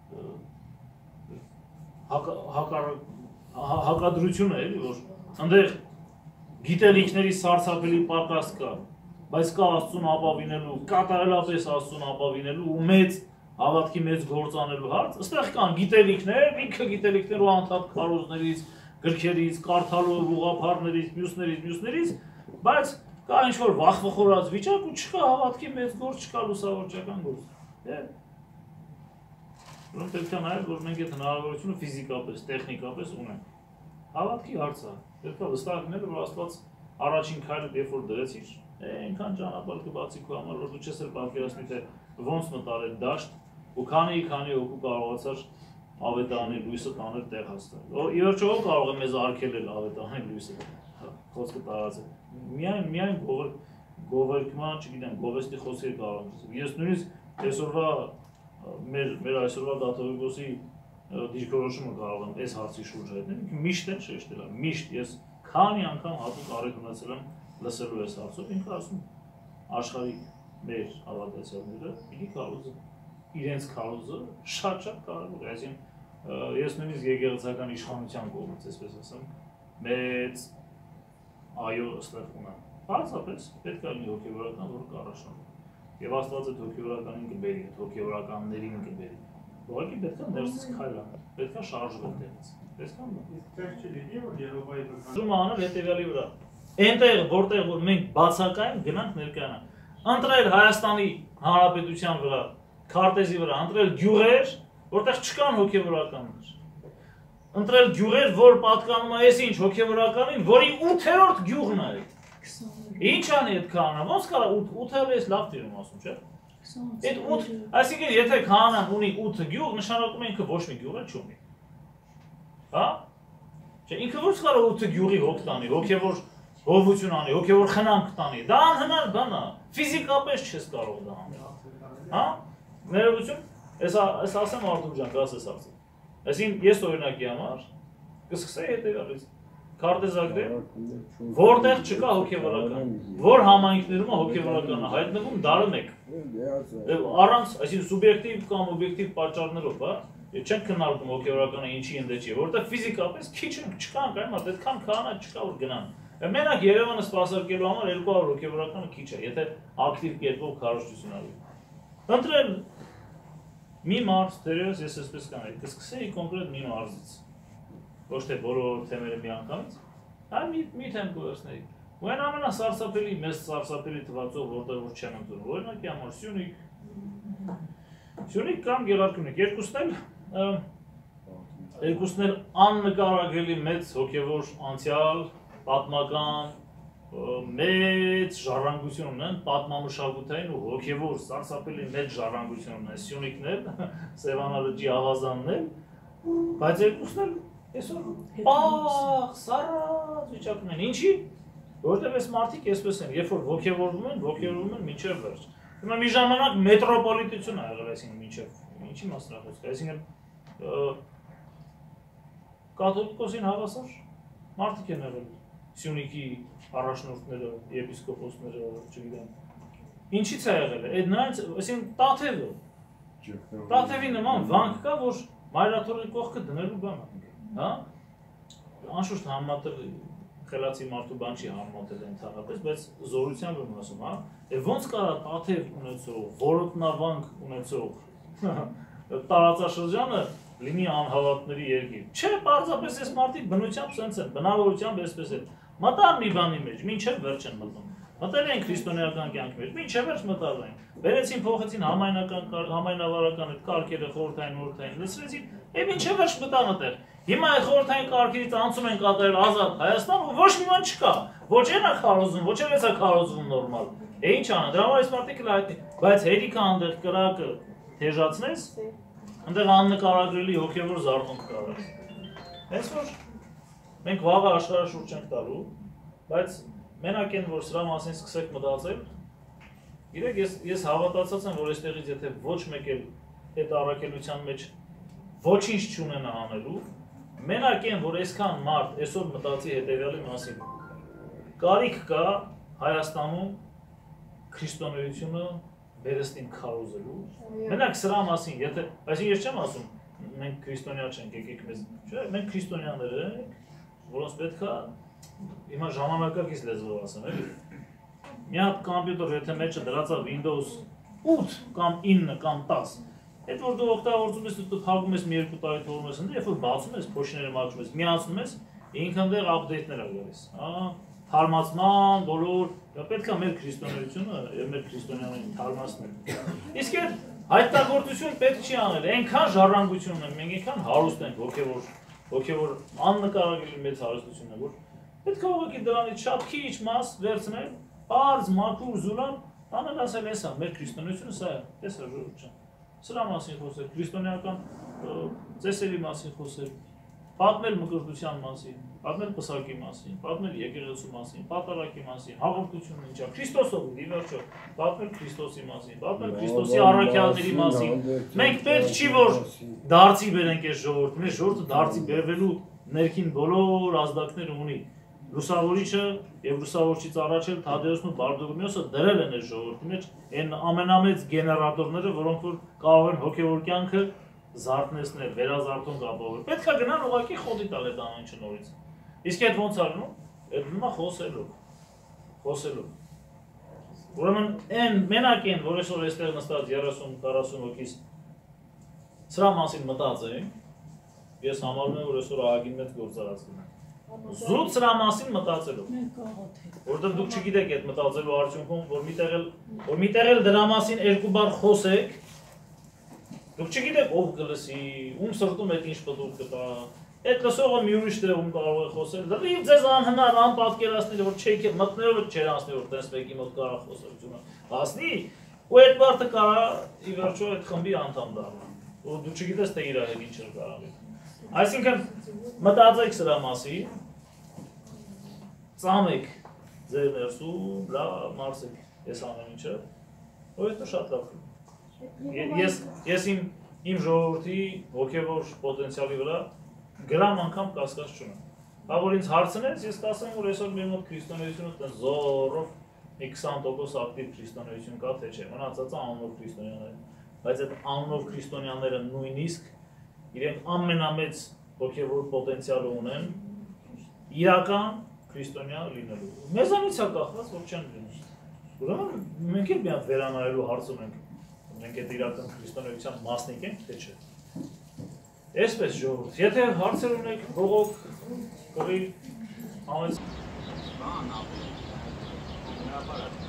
Հակադրությունը էլի, որ այնտեղ գիտելիքների սարսափելի պակաս կա, բայց կա Աստծուն ապավինելու, կատարելապես Աստծուն ապավինելու ու մեծ հավատքի մեծ գործ անելու հարց, այստեղ կան գիտելիքներ, ինքը գիտելիքներ ու անընդհատ քարոզներից, գրքերից, կարդալու ուղղափառներից, մյուսներից, բայց կա ինչ-որ վախվխորած վիճակ ու չկա հավատքի մեծ գործ, չկա լուսավորչական գործ։ Ուրեմն պետք է նայել, որ մենք այդ հնարավորությունը ֆիզիկապես, տեխնիկապես ունենք։ Հավատքի հարց է, պետք է վստահ լինել, որ Աստված առաջին քայլը երբ որ դրեցիր, այնքան ճանապարհ կբացի քո համար, որ դու չես էլ պատկերացնի, թե ոնց մտար այդ դաշտ ու քանի հոգու կարողացար ավետարանի լույսը տանել տեղ հաստատ։ Ի վերջո ով կարող է մեզ արգելել ավետարանի լույսը, խոսքը տարածել։ Միայն գովերքման, չգիտեմ, գովեստի խոսքեր կարող եմ։ Ես նույնիսկ այսօրվա մեր այսօրվա դատողի դիրքորոշումը կարող եմ այս հարցի շուրջ հայտնել, միշտ էլ շեշտել եմ, միշտ ես քանի անգամ հատուկ առիթ ունեցել եմ լսելու այս հարցով, ինքը ասում աշխարհի մեր հավատացյալները պիտի քարոզը իրենց քարոզը շատ կարևոր է, այսինքն ես նույնիսկ եկեղեցական իշխանության կողմից, այսպես ասեմ, մեծ այո ստեղ ունեմ։ Բացապես պետք է լինի հոգևորական, որը կառաջնորի։ Եվ Աստված այդ հոգևորականին կբերի, այդ հոգևորականներին կբերի։ Ուղղակի պետք է ներսից քայլ անել, պետք է շարժվել տեղից։ Տեսքան։ Իսկ պետք չի լինի, որ Եհովայի Զում անել հետևյալի վրա։ Այնտեղ, որտեղ որ մենք բացակայում գնանք ներկայանալ։ Ընտրել Հայաստանի Հանրապետության վրա, քարտեզի վրա, ընտրել գյուղեր, որտեղ չկան հոգևորականներ։ Ընտրել գյուղեր, որ պատկանում է այսինչ հոգևորականին, որի 8-րդ գյուղն է։ Ինչ անի այդ քահանան, ոնց կարա 8-ը ես լավ դիրում ասում, չէ՞։ Այդ 8, այսինքն եթե քահանան ունի 8 գյուղ, նշանակում է ինքը ոչ մի գյուղ չունի։ Հա? Չէ, ինքը ոնց կարա 8 գյուղի հոգ տանի, հոգևոր հովություն անի, հոգևոր խնամք տանի։ Դա անհնար բան է, ֆիզիկապես չես կարող դա անել։ Հա? Ներողություն, ես ասեմ Արտուր ջան, ասես ասեմ։ Այսինքն ես օրինակի համար կսկսեի հետևյալից քարտեզագրել, որտեղ չկա հոգևորական, որ համայնքներում է հոգևորականը հայտնվում դարը մեկ։ Առանց, այսինքն սուբյեկտիվ կամ օբյեկտիվ պատճառներով, հա, չենք քննարկում հոգևորականը ինչի ընդ չի, որտեղ ֆիզիկապես քիչ չկան, կայմ է, այդքան քահանա չկա որ գնան։ Մենակ Երևանը սպասարկելու համար 200 հոգևորականը քիչ է, եթե ակտիվ կերպով քարոզություն արվի։ Ընտրել մի մարզ, դերևս ես այսպես կանեի, կսկսեի կոնկրետ մի մարզից։ Ոչ թե բոլոր թեմերը մի անգամից, այլ մի թեմ կվերցնեի։ Ու այն ամենասարսափելի, մեծ սարսափելի թվացող, որտեղ որ չեմ ընդունում, օրինակի համար Սյունիք, Սյունիք կամ Գեղարքունիք, երկուսն էլ աննկարագրելի մեծ հոգևոր անցյալ, պատմական, մեծ ժառանգություն ունեն, պատմամշակութային ու հոգևոր սարսափելի մեծ ժառանգություն ունեն, Սյունիքն էլ, Սևանա լճի ավազանն էլ, բայց երկուսն էլ այսօր պաղ, սարած վիճակում են, ինչի՞, որտեղ այս մարդիկ այսպես են, երբ որ ոգևորվում են մինչև վերջ։ Հիմա մի ժամանակ մետրոպոլիտություն ա եղել, այսինքն մինչև, ինչի մասն ա խոսքը, այսինքն կաթոլիկոսին հավասար մարդիկ են եղել, Սյունիքի առաջնորդները, եպիսկոպոսները, չգիտեմ, ինչից է եղել է, այդ նրանց, այսինքն Տաթևը, Տաթևի նման վանք կա, որ մայրաթորի կողքը դնելու բան է, հա, անշուշտ համատեղ խելացի մարդու բան չի համատել ընդհանրապես, բայց զորությամբ եմ ասում, հա, ոնց կարա Տաթև ունեցող, որոտնավանք ունեցող տարածաշրջանը լինի անհավատների երկիր։ Չէ, պարզապես այս մարդիկ բնությամբ սենց են, բնավորությամբ այսպես են։ Մտան մի բանի մեջ, մինչև վերջ են մտնում։ Մտել են քրիստոնեական կյանքի մեջ, մինչև վերջ մտալ են։ Վերեցին փոխեցին համայնավարական այդ կարգերը խորհրդային, լցրեցին, եւ մինչև վերջ մտան այդտեղ։ Հիմա այդ խորհրդային կարգերից անցում են կատարել ազատ Հայաստան ու ոչ մի բան չկա։ Ոչ այն է քարոզվում, ոչ էլ էսա քարոզվում նորմալ։ Ինչ անը, դրա համար այս մարդիկը հայտնի, բայց հերիքը անդեղ կրակը թեժացնես, այնտեղ աննկարագրելի հոգևոր զարթոնք կա։ Հենց որ մենք վաղը աշխարհաշուրջ ենք տալու, բայց մենակ են որ սրա մասին սկսեք մտածել, գիտեք ես հավատացած եմ, որ այստեղից եթե ոչ մեկ էլ այդ առաքելության մեջ ոչինչ չունենա անելու, մենակ են որ այսքան մարդ այսօր մտածի հետևյալի մասին։ Կարիք կա Հայաստանում քրիստոնեությունը վերստին քարոզելու։ Մենակ սրա մասին, եթե, այսինքն ես չեմ ասում, մենք քրիստոնյա չենք, եկեք մեզ, չէ, մենք քրիստոնյաներ ենք, որոնց պետք է հիմա ժամանակակից լեզվով ասեմ, էլի։ Մի հատ կոմպյուտեր եթե մեջը դրած է Windows 8 կամ 9 կամ 10, այդ որ դու օգտագործում ես, դու փակում ես մի երկու տարի թողում ես ընդ, երբ որ բացում ես, փոշիները մաքրում ես, միացնում ես, ինքն դեռ update-ներ ա գալիս, հա, թարմացման, բոլոր, պետք է մեր քրիստոնեությունը եւ մեր քրիստոնյաներին թարմացնել։ Իսկ այդ հայտնագործություն պետք չի անել, այնքան ժառանգություն ունենք, մենք այնքան հարուստ ենք հոգևոր աննկարագրելի մեծ հարստություն է, որ պետք է ուղղակի դրանից շատ քիչ մաս վերցնել, բարձ, մաքուր, զուլան, անել ասել էսա, մեր քրիստոնեությունը սա է, էսա ժողովուրդ ջան։ Սրա մասին խոսել, քրիստոնեական ծեսերի մասին խոսել, պատմել մկրտության մասին, պատմել պսակի մասին, պատմել եկեղեցու մասին, պատարակի մասին, հաղորդությունը ինչա, Քրիստոսով ի վերջո, պատմել Քրիստոսի մասին, պատմել Քրիստոսի առաքյալների մասին։ Մենք պետք չի որ դարձի բերենք այս ժողովուրդը, մեր ժողովուրդը դարձի բերվելու ներքին բոլոր ազդակները ունի։ Լուսավորիչը եւ լուսավորչից առաջ էլ Թադեոսն ու Բարդուղիմեոսը դրել են այս ժողովրդի մեջ այն ամենամեծ գեներատորները, որոնք որ կարող են հոգևոր կյանքը զարթնեցնել, վերազարթոնք ապահովել։ Պետք է գնան ուղղակի խոդի տալ այդ ամենը նորից։ Իսկ այդ ոնց արնում։ Այդ նույնը խոսելով։ Ուրեմն այն մենակ են, որ այսօր այստեղ նստած 30-40 հոգիս սրա մասին մտածեն, ես համարում եմ, որ այսօր ահագին մեծ գործարած կնա։ Զուտ սրա մասին մտածելով։ Որտեղ դուք չգիտեք այդ մտածելու արդյունքում, որ միտեղ էլ դրա մասին երկու բառ խոսեք, դուք չգիտեք ով կլսի, ում սրտում այդ ինչ պտուղ կտա, այդ լսողը մի ուրիշ տեղում կարող է խոսել, լրիվ ձեզ անհնար, անպատկերացնի, որ մտնելով չեր անցնի, որ տես մեկի մոտ կարող խոսելությունը հասնի, ու այդ մարդը կարա ի վերջո այդ խմբի անդամ դառնա, ու դու չգիտես թե իր հետ ինչ կարող է։ Այսինքն մտածեք սրա մասին, ծամեք ձեր ներսում, լավ մարսեք այս ամեն ինչը, ու հետո շատ լավ կլինի։ Ես իմ ժողովրդի հոգևոր պոտենցիալի վրա գրամ անգամ կասկած չունեմ։ Հա որ ինձ հարցնես, ես կասեմ, որ այսօր մեր մոտ քրիստոնեությունը տես զորով մի 20% ակտիվ քրիստոնեություն կա, թե չէ, մնացածը անունով քրիստոնյաներ, բայց այդ անունով քրիստոնյաները նույնիսկ իրենք ամենամեծ հոգևոր պոտենցիալը ունեն իրական քրիստոնյա լինելու։ Մեզանից է կախված, որ չեն լինի։ Ուրեմն մենք էլ մի հատ վերանայելու հարցում ենք, մենք այդ իրական քրիստոնեության մասնիկ ենք, թե չէ։ Այսպես ժողովուրդ, եթե հարցեր ունեք, բողոք, կռի, ամեն